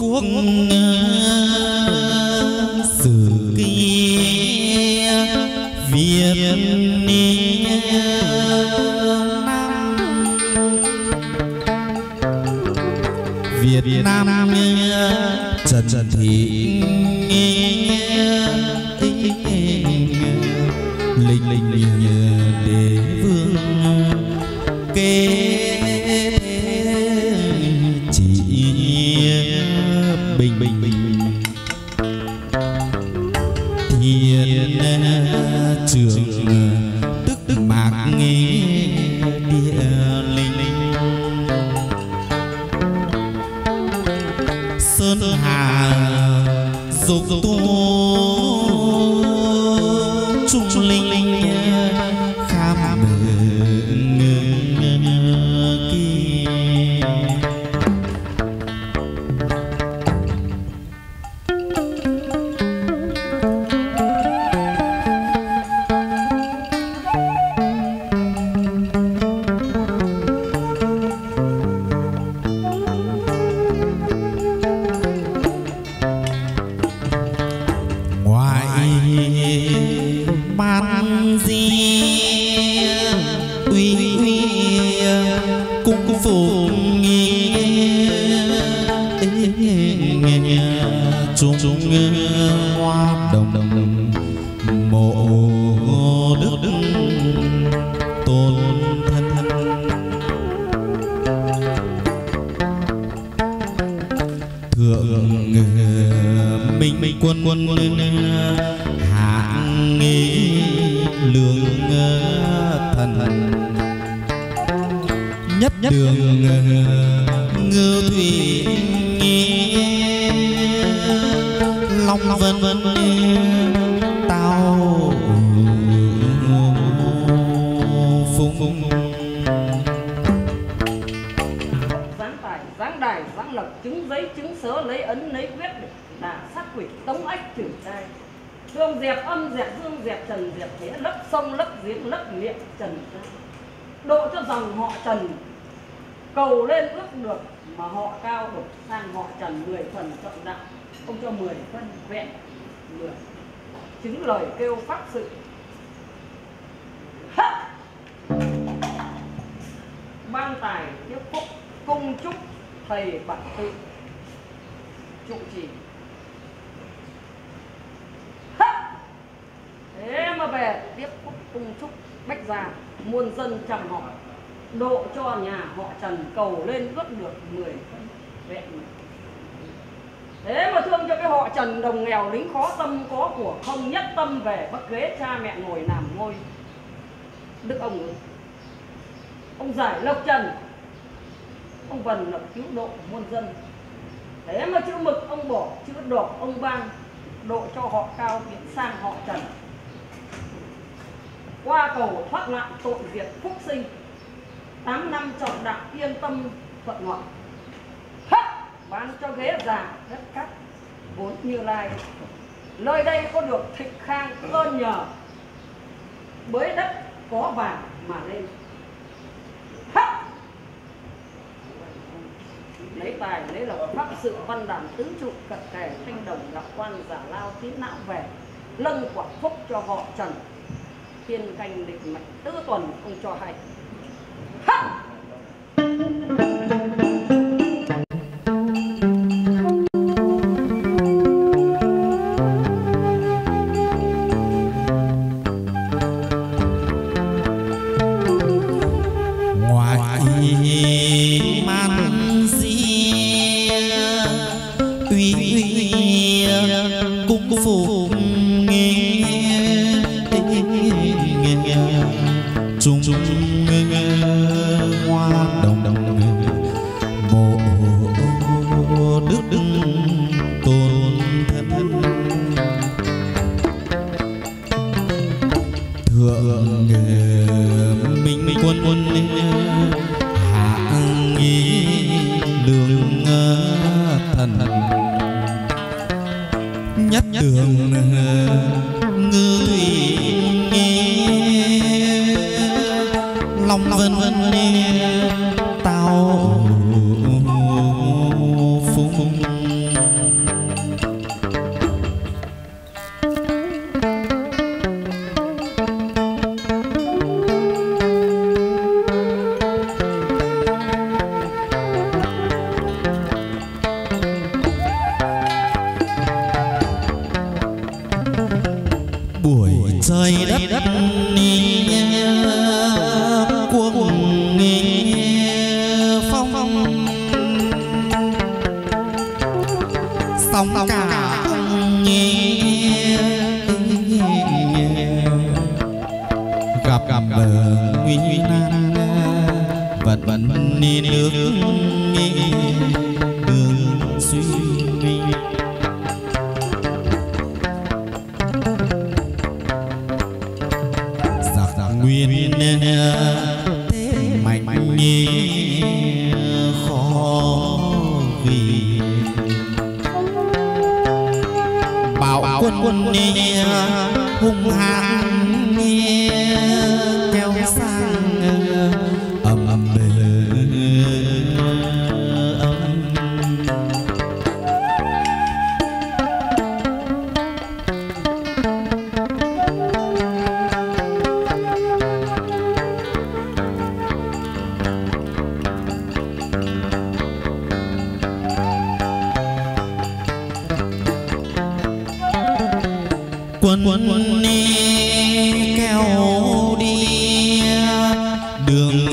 quốc sử kia Việt Nam Trần Thị linh đế vương kế chỉ bình thiên trường tức mạc nghe địa linh sơn hà dục tu trung linh kham hoa đồng mộ đức tôn thân thượng minh quân hạng nghi lương thần nhất đường ngư thủy long vân tao phung giáng tài giáng đài giáng lộc chứng giấy chứng sớ lấy ấn lấy quyết để đả sát quỷ tống ách trừ trai thương dẹp âm dẹp dương dẹp trần dẹp thế lấp sông lấp giếng lấp miệng trần độ cho dòng họ Trần cầu lên ước được mà họ cao đột sang họ Trần 10 phần chọn đạo ông cho 10 phân vẹn 10 chứng lời kêu pháp sự ban tài tiếp phúc cung chúc thầy bản tự trụ trì thế mà về tiếp phúc cung chúc bách gia muôn dân chăm họ độ cho nhà họ Trần cầu lên ước được 10 phân vẹn 10. Thế mà thương cho cái họ Trần đồng nghèo lính khó tâm có của không nhất tâm về bắc ghế cha mẹ ngồi làm ngôi đức ông giải lộc Trần ông vần lập cứu độ muôn dân. Thế mà chữ mực ông bỏ chữ đỏ ông ban độ cho họ cao biến sang họ Trần qua cầu thoát nạn tội diệt phúc sinh 8 năm chọn đạo yên tâm thuận ngọt bán cho ghế già đất cát vốn Như Lai nơi đây có được thịnh khang ơn nhờ bới đất có vàng mà lên lấy tài lấy lộc pháp sự văn đàn tứ trụ cận kề thanh đồng đạo quan giả lao tín não về lân quả phúc cho họ Trần thiên canh định mệnh tứ tuần ông cho hay phung trời đất cuồng phong sóng cả gặp bờ nguy nan vật vẫn đi nước đường suy nghĩ giặc nguyên mạnh nhi khó vì bảo quân đi hung hãn kéo sang ầm bề quân đi kéo đi đường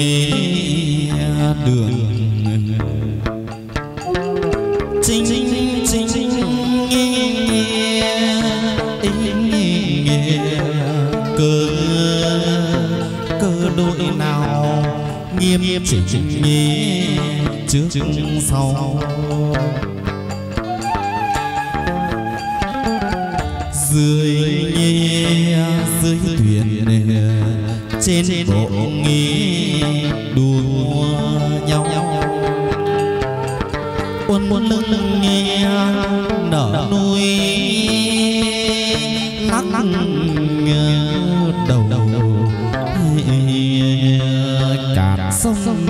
chính cơ đội nào nghiêm chỉnh trước sau dưới thuyền trên bộ nghi đua nhau uốn lưng nghe nở nuôi lắc đầu cạn sông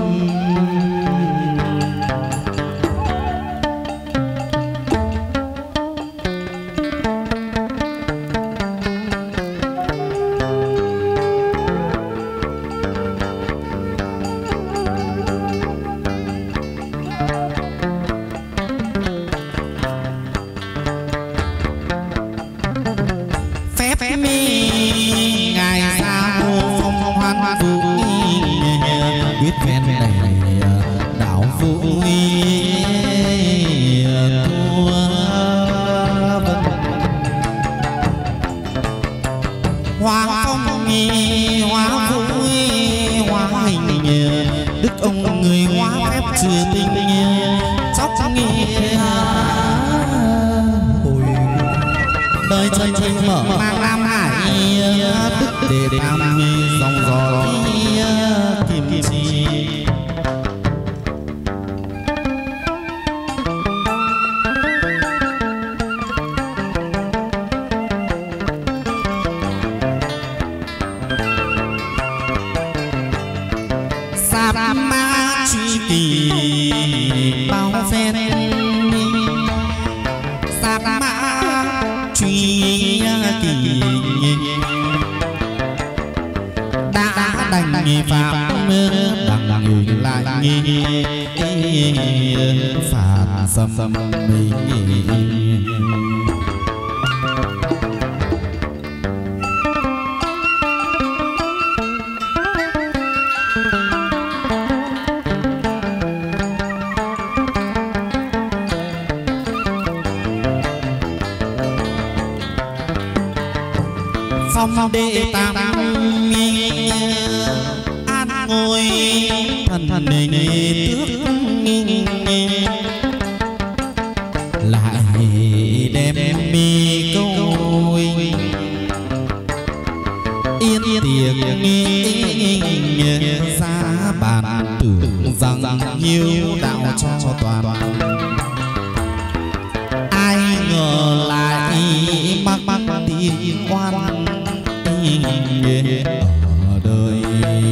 phong đệ tam an ngôi thần tước lại đem mi câu yên tiệc ra bàn tưởng rằng hiếu đạo cho toàn ai ngờ lại mắc tiền oan ở đời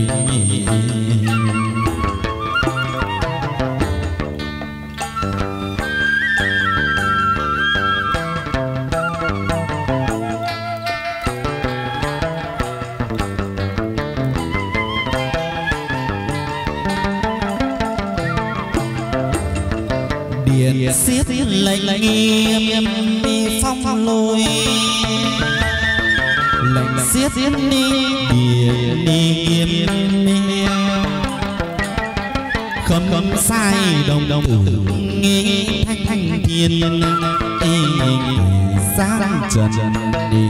điện xiết lệnh nghiêm phong lôi lạnh xiết đi biển đi kiếm khâm khâm sai đồng đồng tử nghe thanh thanh thiên sáng trần đi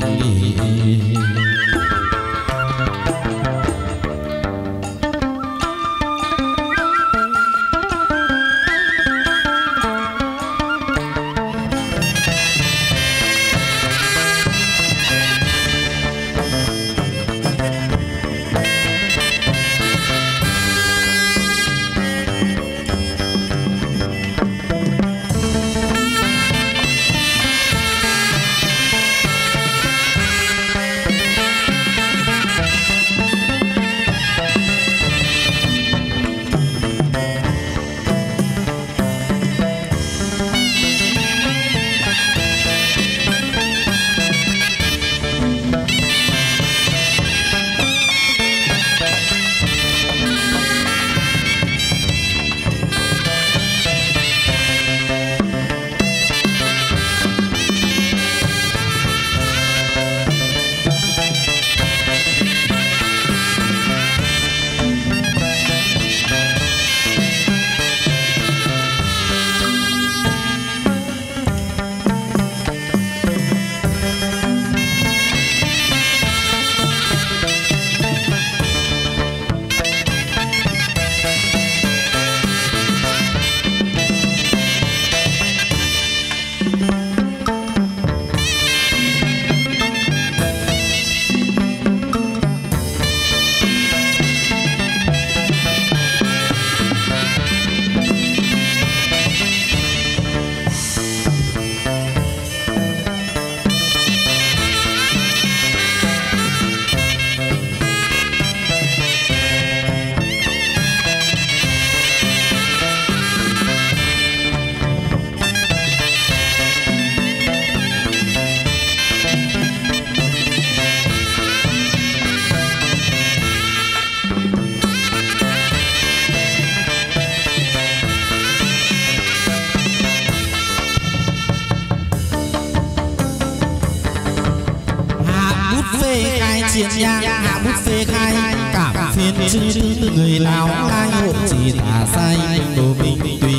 chiến nhang hạ bút phê khai cảm phiên chữ người lào lai hộ chỉ thả sai đồ bình tùy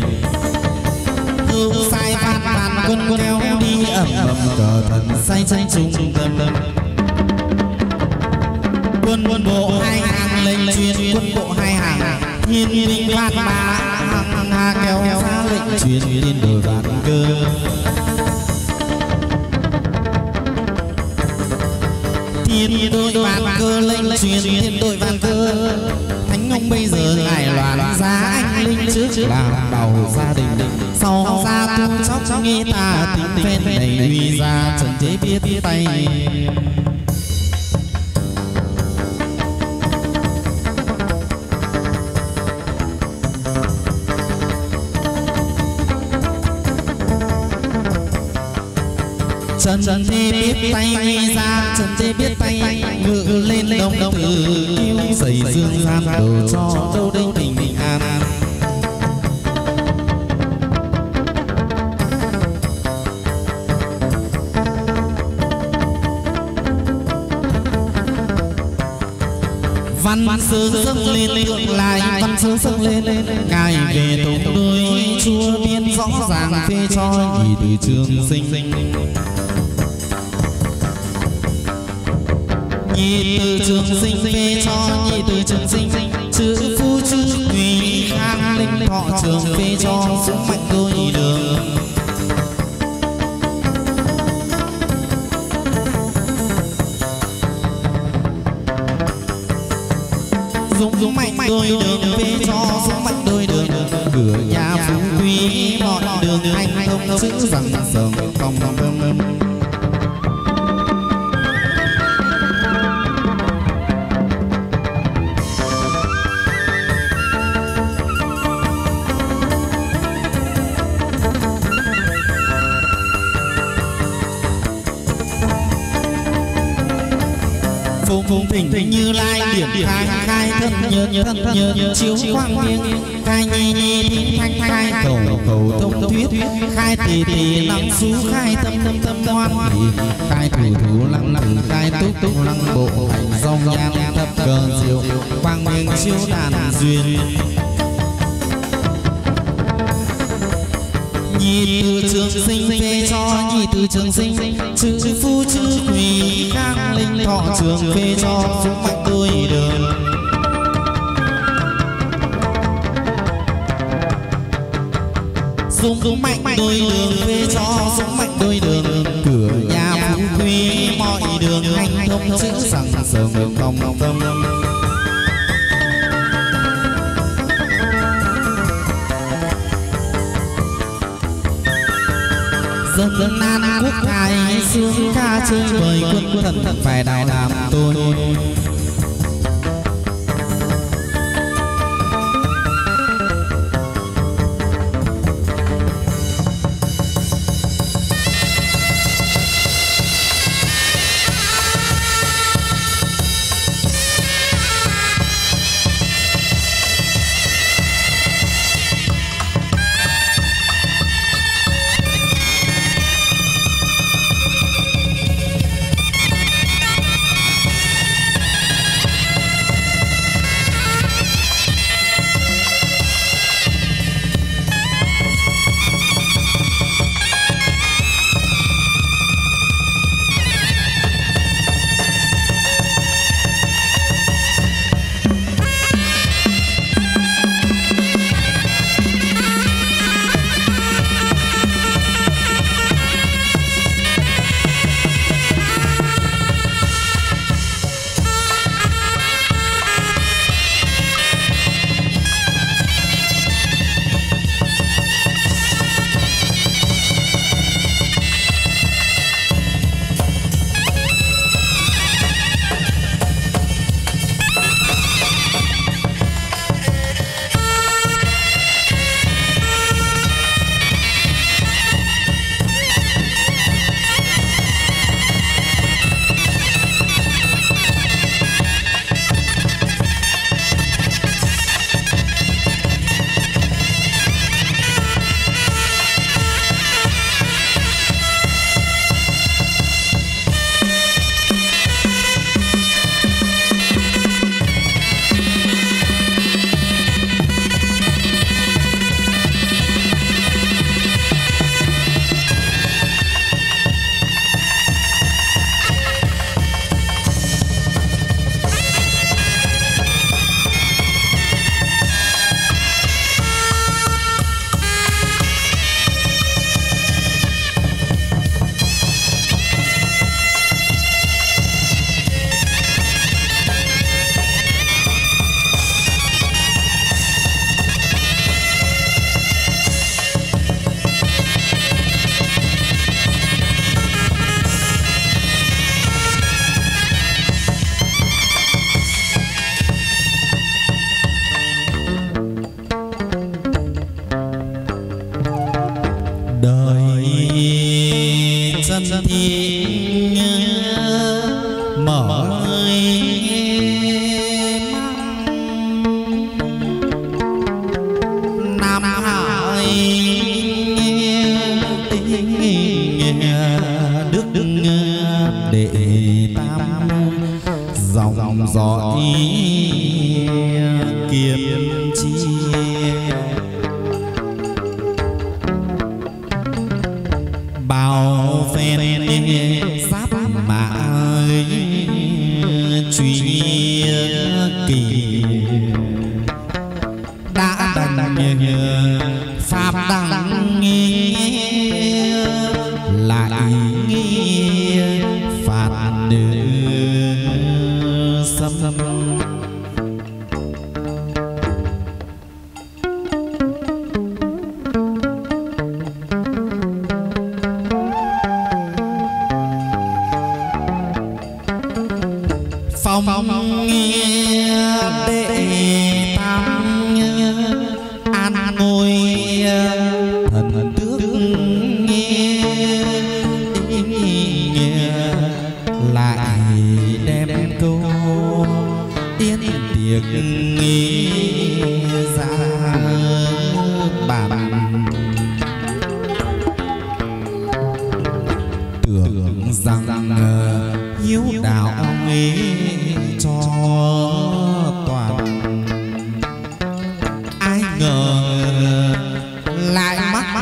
hữu sai phan phan quân kéo đi ẩm ẩm cờ thần say say trung tâm quân bộ hai hàng lệnh truyền quân bộ hai hàng thiên binh phan ba hàng kéo ra lệnh truyền lên đồi vạn cơ thiên đội vạn cơ lệnh truyền thiên đội vạn cơ thánh ông bây giờ ngài loạn giá anh linh trước làm đầu gia đình sau ra tu chóc nghe ta tính phen đầy uy ra trần thế biết tay trần thế biết tay nghe ra trần thế biết tay ngự lên đồng đồng tử cứu dày dương gian đồ cho đâu đây bình an văn sơ dâng lên tượng lại văn sơ dâng lên ngài về tổng đôi chúa biên rõ ràng phê cho nhị từ trường sinh nhị từ trường sinh phê cho nhị từ trường sinh chữ phu chữ quý khang linh thọ trường phê cho sức mạnh đôi đường dũng mạnh đôi đường phê cho dũng mạnh đôi đường cửa nhà phú quý mọi đường anh thông chữ rằng sờm không phùng thỉnh Như Lai điểm khai thân nhớ chiếu quang nghiêng khai nhi thanh khai khẩu thông thuyết khai tỳ lăng xú khai tâm hoan khai thủ lăng khai túc lăng bộ hành dòng nhang thập cờ diệu quang nghiêng chiếu đàn duyên nhi từ trường sinh phê cho nhi từ trường sinh chữ phu chữ quỳ khang linh thọ trường phê cho dũng mạnh đôi đường dũng mạnh đôi đường phê cho dũng mạnh đôi đường cửa nhà phú quý mọi đường hành thông chữ rằng sờ ngược lòng tâm dân an quốc thái sướng ca chơi vời quân thần phải đạo làm tôn dân thiên mở Nam Hải Đức Đệ Tam dòng dõi kiên chi bao phen giáp mã truy kỳ đã đành pháp đăng lại phạt xâm phong đệ tam an ngôi thần tước lại đem câu việc nghĩ ra bàn tưởng rằng hiếu đạo nghĩ cho toàn, ai ngờ lại mắc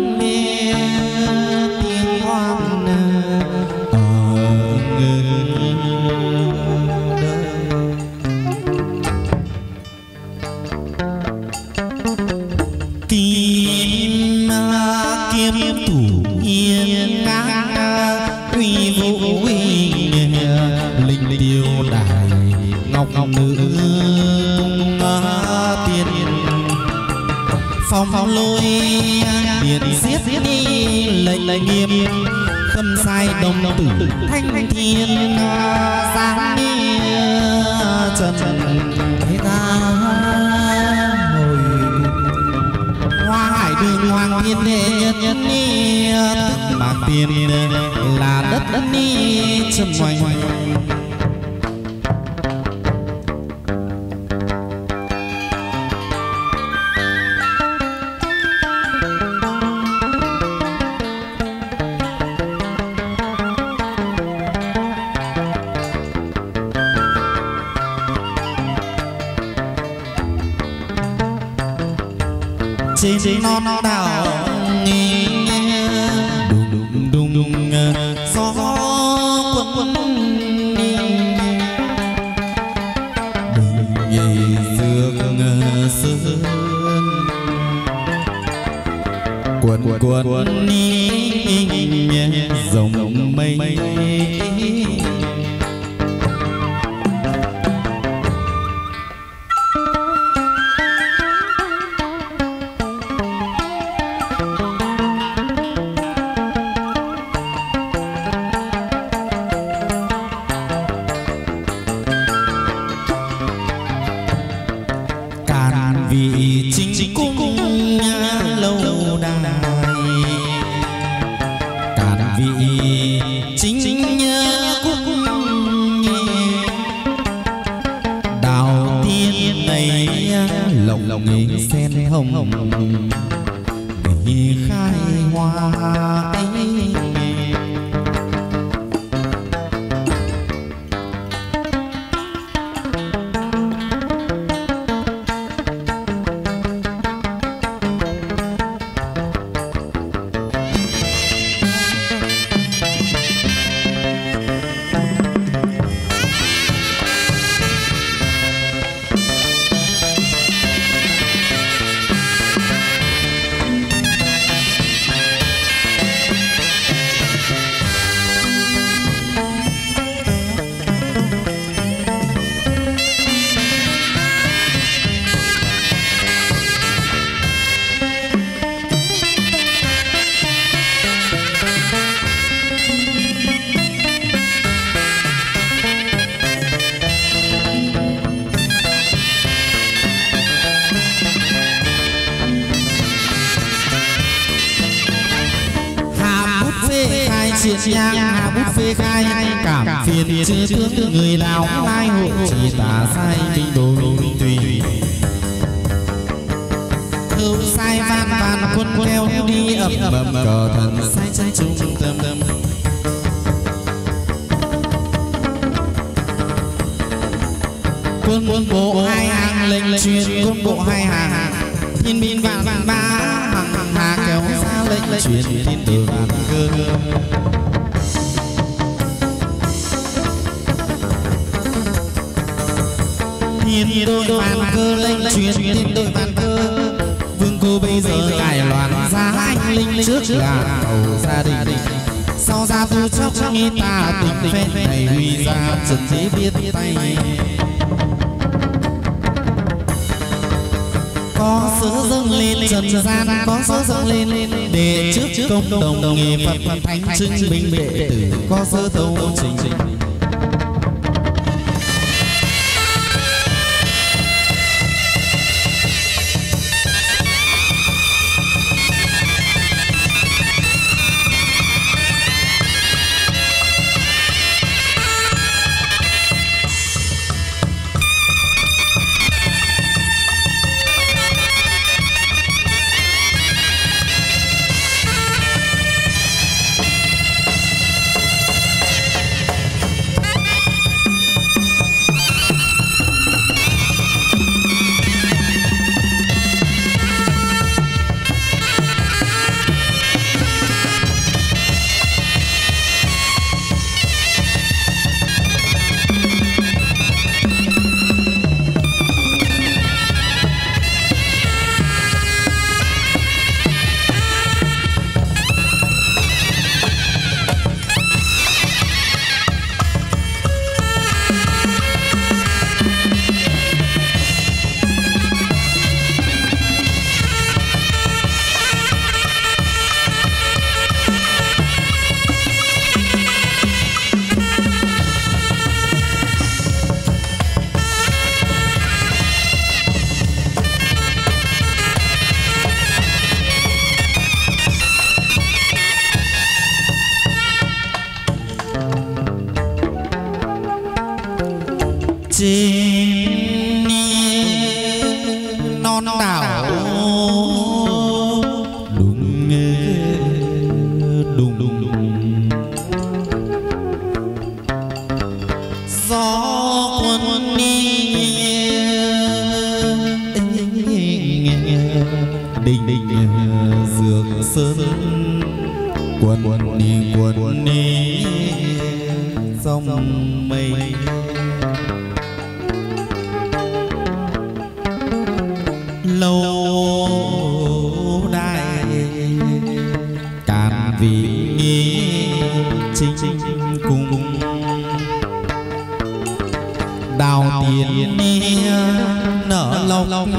tiếng hoan tìm kiếm thủ yên ngang uy vũ linh tiêu đài ngọc nữ tiên phong lôi điện xiết đi lệnh nghiêm khâm sai đồng tử thanh thiên giáng đi trần thế ta hồi hoa hải đường hoàng thiên đệ nhất ni mạc tiền là đất ni trầm hoành trên non đảo đùng đùng đùng gió quấn nhảy dược sơn quần rồng mây vị chính cung lâu đài, càn vị chính cung đào tiên này lồng sen hồng khai hoa ấy. Triệt nhang hạ bút phê khai cảm phiền chư tướng người nào lai hộ chỉ tả sai kinh đôi tùy hưu sai van quân theo đi ập cờ thần sai trái trung tâm quân bộ hai hàng lệnh truyền quân bộ hai hàng thiên binh vạn ba hàng hà kéo ra lệnh truyền thiên đường cơ thiên đội vạn cơ lệnh truyền thiên đội vạn cơ vương cô bây giờ cải loạn ra anh linh trước là hầu gia đình sau ra tu chốc nghi ta tình phép này huy ra trần thế biết tay có sớ dâng lên trần gian có sớ dâng lên để trước công đồng nghề Phật thánh chứng minh đệ tử có sớ tấu trình trên non đảo đùng đùng đùng gió cuốn đình đình dược sơn quần đi dòng mây lâu đài càn vị chính cùng đào tiền nở lộc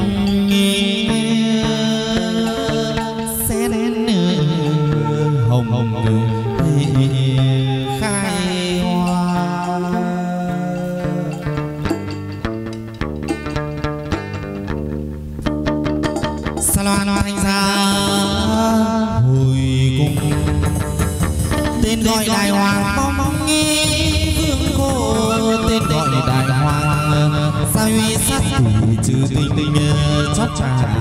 sen hồng hồng khai hoa sa loan thanh ra hồi cung tên gọi đại hoàng mong nghi vương cô tên gọi đại hoàng sa uy sát thủ trừ tình chót trà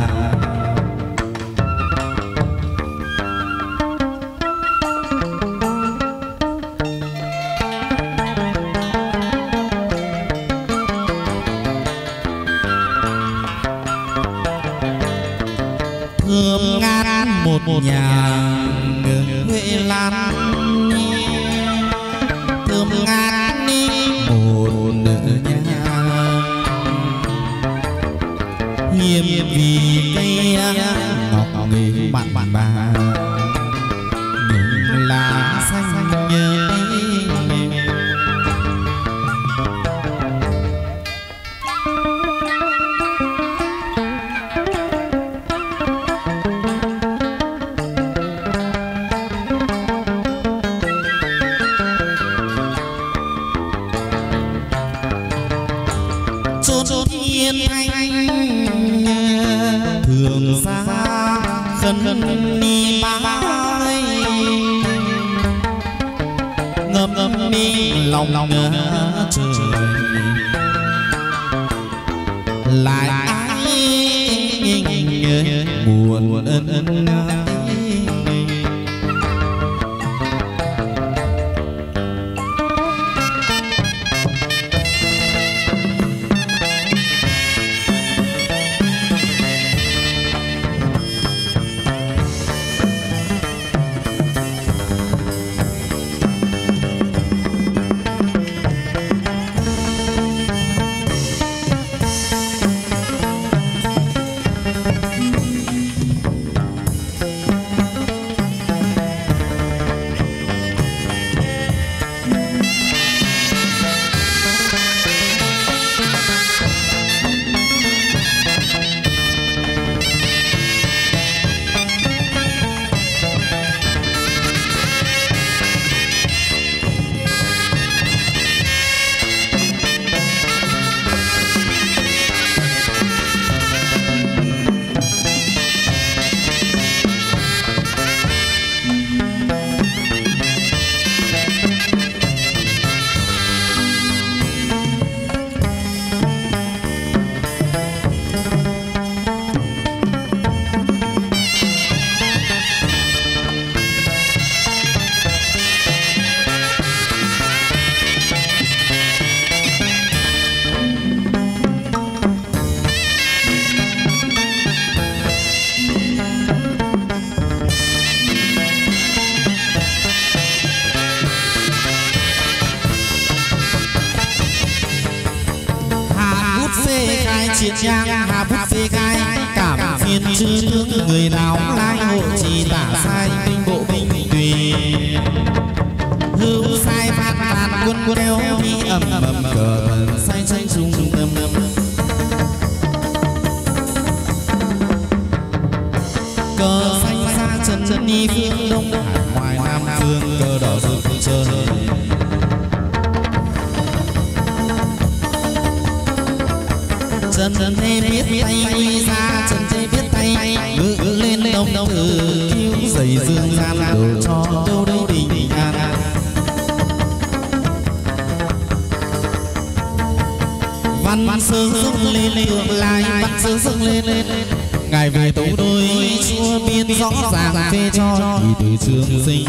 thơm ngát một nhà Huệ Lan thơm ngát một nhà hiếm vì cây ngọc nghề bạn bà những lá xanh nhớ thường xa khấn ni bái ngâm ngâm mi lòng lòng trời lại ai buồn ân chiến trang hà bút phê khai cảm phiên chư nước người nào lai hộ trì tả sai binh bộ binh tùy hữu sai phát tàn quân đeo đi ầm ầm cờ thần sai sai trung tâm cờ xanh xa chân ni phương đông ngoài nam phương cờ đỏ rực trời chân thế biết tay ra chân thế biết tay ngự lên đông đông cứu dày dương gian đồ cho đâu đâu đình an văn sơ dâng lên thượng lai văn sơ dâng lên ngài về tấu đôi chúa biên rõ ràng phê cho thì từ trường sinh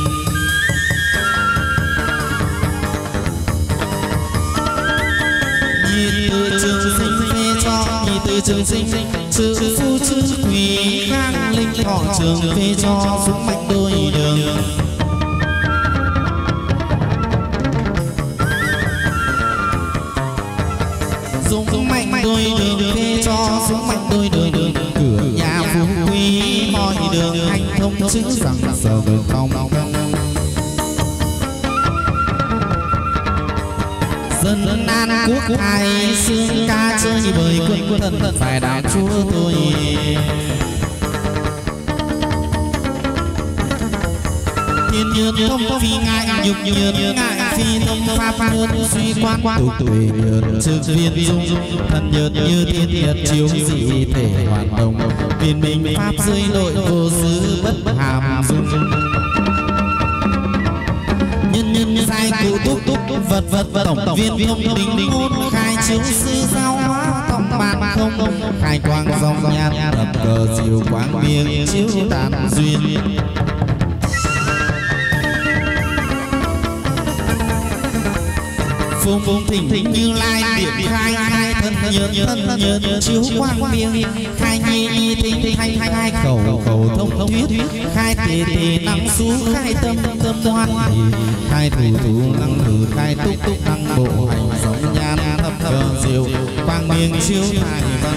nhị từ trường sinh phê cho nhị từ trường sinh chữ phu chữ quỳ khang linh thọ trường phê cho xuống mạnh đôi đường xuống mạnh đôi đường phê cho xuống mạnh đôi đường cửa nhà phú quý mọi đường hành thông chữ rằng giờ đường không dân an quốc ai xương ca chơi bời quân thần phải đạo chúa tôi thiên nhơn thông phi ngại nhục nhơn ngại phi thông pháp nhơn suy quan tục tuệ nhơn trực viên dung thần nhơn như thiên nhật chiếu dị thể hoạt động viên minh pháp dưới nội vô xứ bất hàm dung nhân giai cụ túc vật tổng viên thông đình hôn khai chiếu sư giao hóa tổng bàn không khai quang dòng nhan lập cờ diệu quang miệng chiếu tàn duyên phùng thỉnh như lai điểm khai thân nhơn chiếu quang miệng khai nhi thính khai khẩu thông thuyết khai tề năng xú khai tâm hoan khai thủ năng thử khai túc năng bộ hành sống nhan thập cờ diệu quang miệng chiếu thải văn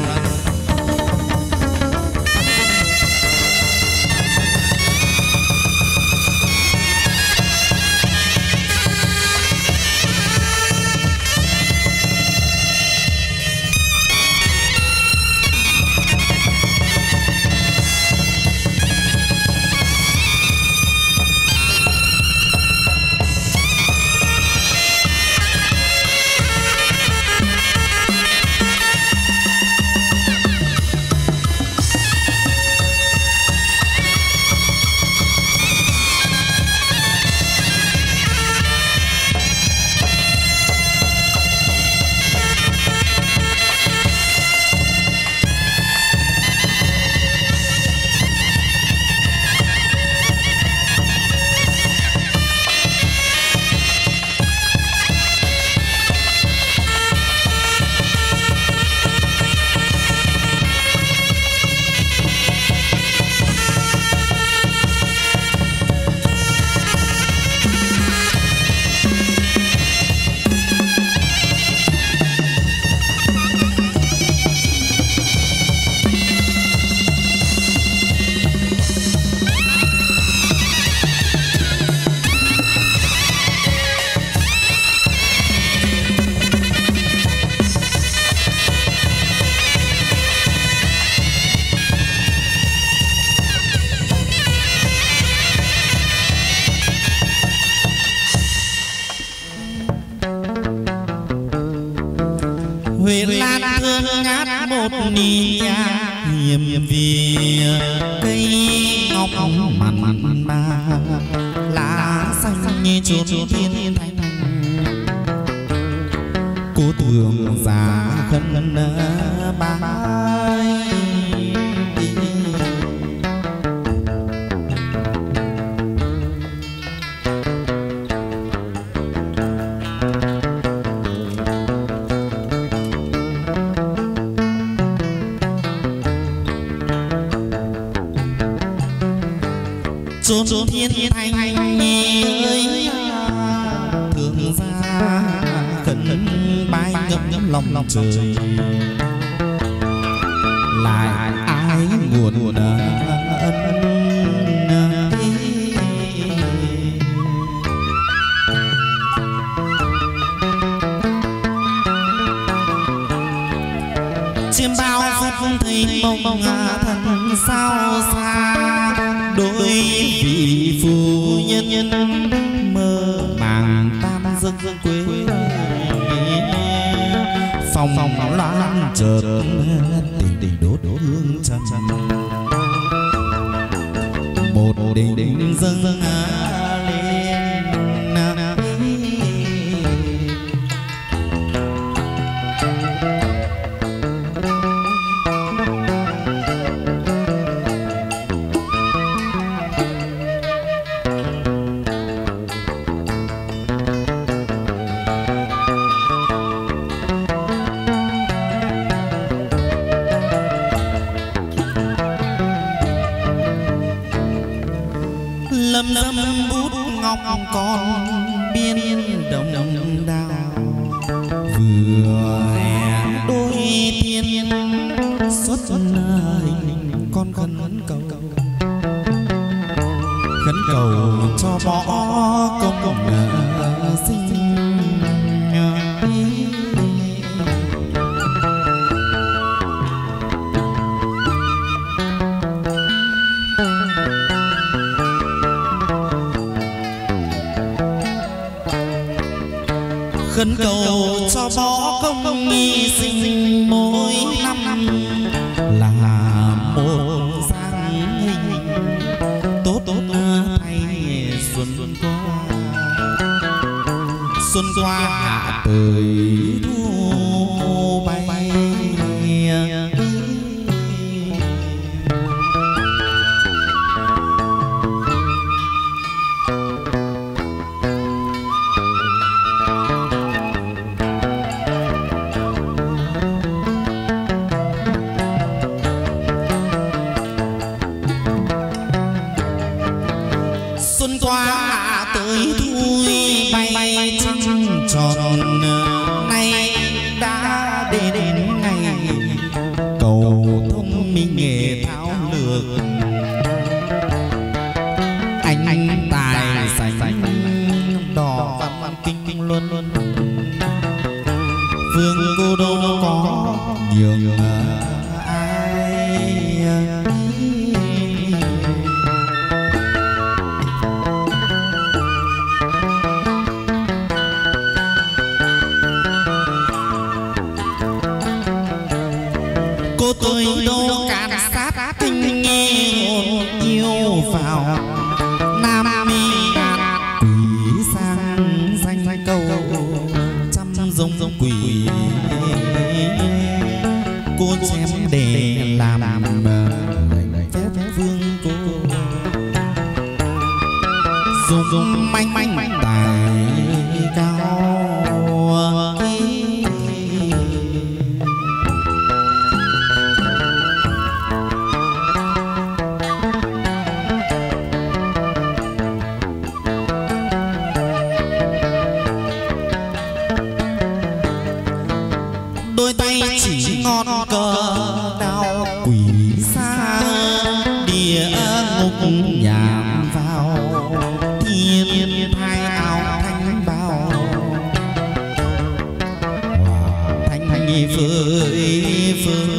Huyền lan thương ngát một ni hiểm vì cây ngọc mặn lá xanh như chốn thiên thanh cô thường già khấn bái chốn thiên thanh ơi thương gia khấn bái ngấm lòng trời lại ai nguồn ân chiêm bao phút thấy mong thần sao xa đôi vị phu nhân mơ màng tam dân quê phòng loan chợt tình đốt hương trầm một đình dâng lên đôi tiên xuất hình con khấn cầu cho bỏ công sinh khấn cầu cho bỏ công nghi sinh mỗi năm là một giang hình tốt thay xuân qua hạ tới thu bay tròn nay đã đến ngày cầu thông minh nghệ tháo lược anh tài sánh đỏ văn kinh luân phương cô đâu có nhường ai cô tôi đô cạn sát kinh nghe hồn yêu vào nam mi quỷ sang danh câu trăm giống quỷ cô chém để làm phép vương cô dùng manh tài cao đôi tay chỉ ngọn cờ đao quỷ xa địa ngục nhảm vào thiên thai áo thanh bao thanh phơi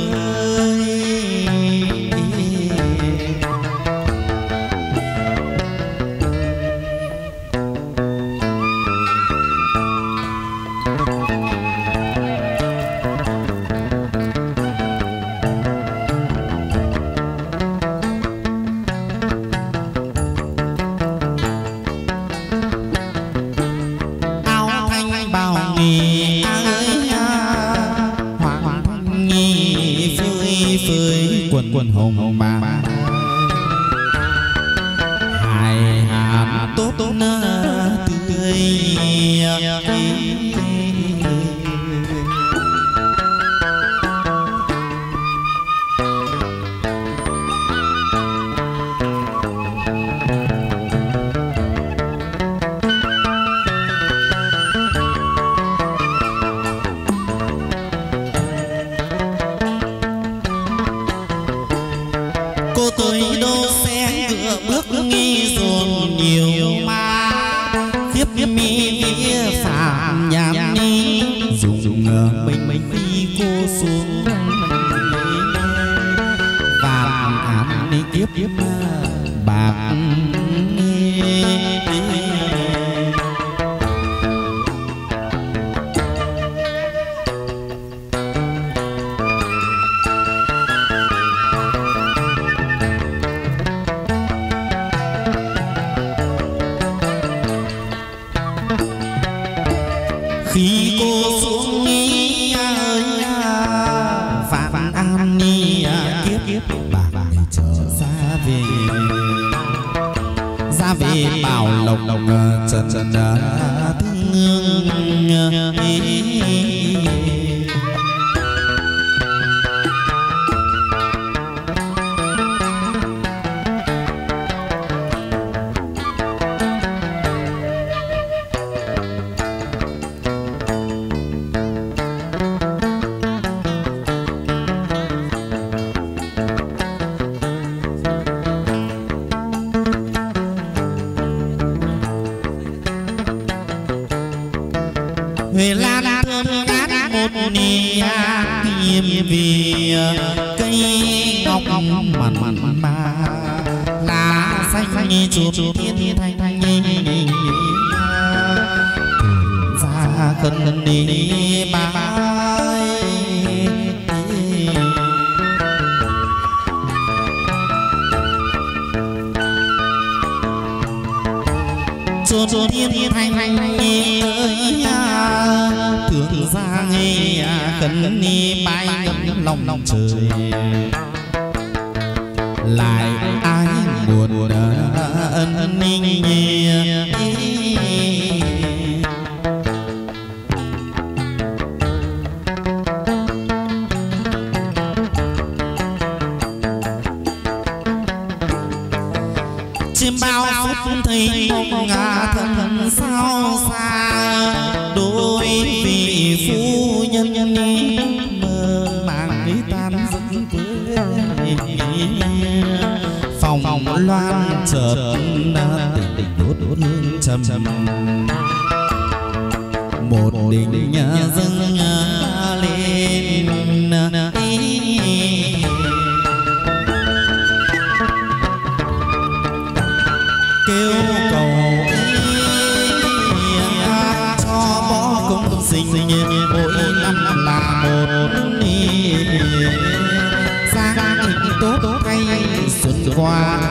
quần hồng mà hài hạt tốt tươi cô tôi đô xe ngựa bước nghi dồn nhiều ma khiếp mi vía phạm nhảm ni dùng mình phi cô xuống vạn án đi kiếp bạc khi cô xuống nghĩ ơi vạn an ni kiếp bạc trở ra về bảo lộc trần thương Huệ lan thơm ngát một nia kiêm vì cây ngọc mặn mà lá xanh chuột thiên thanh ra khân đi bái chuột thiên thanh ơi thường ra nghe khấn đi bái ngấm lòng trời lại ai buồn ân ninh chiêm bao phút thấy mong thân sao xa đôi vị phu nhân mơ màng đi tan giấc quê phòng loan chợt tình đốt hương trầm một đỉnh dâng lên kêu cầu cho bó công sinh mỗi năm là một sang tốt hay xuân qua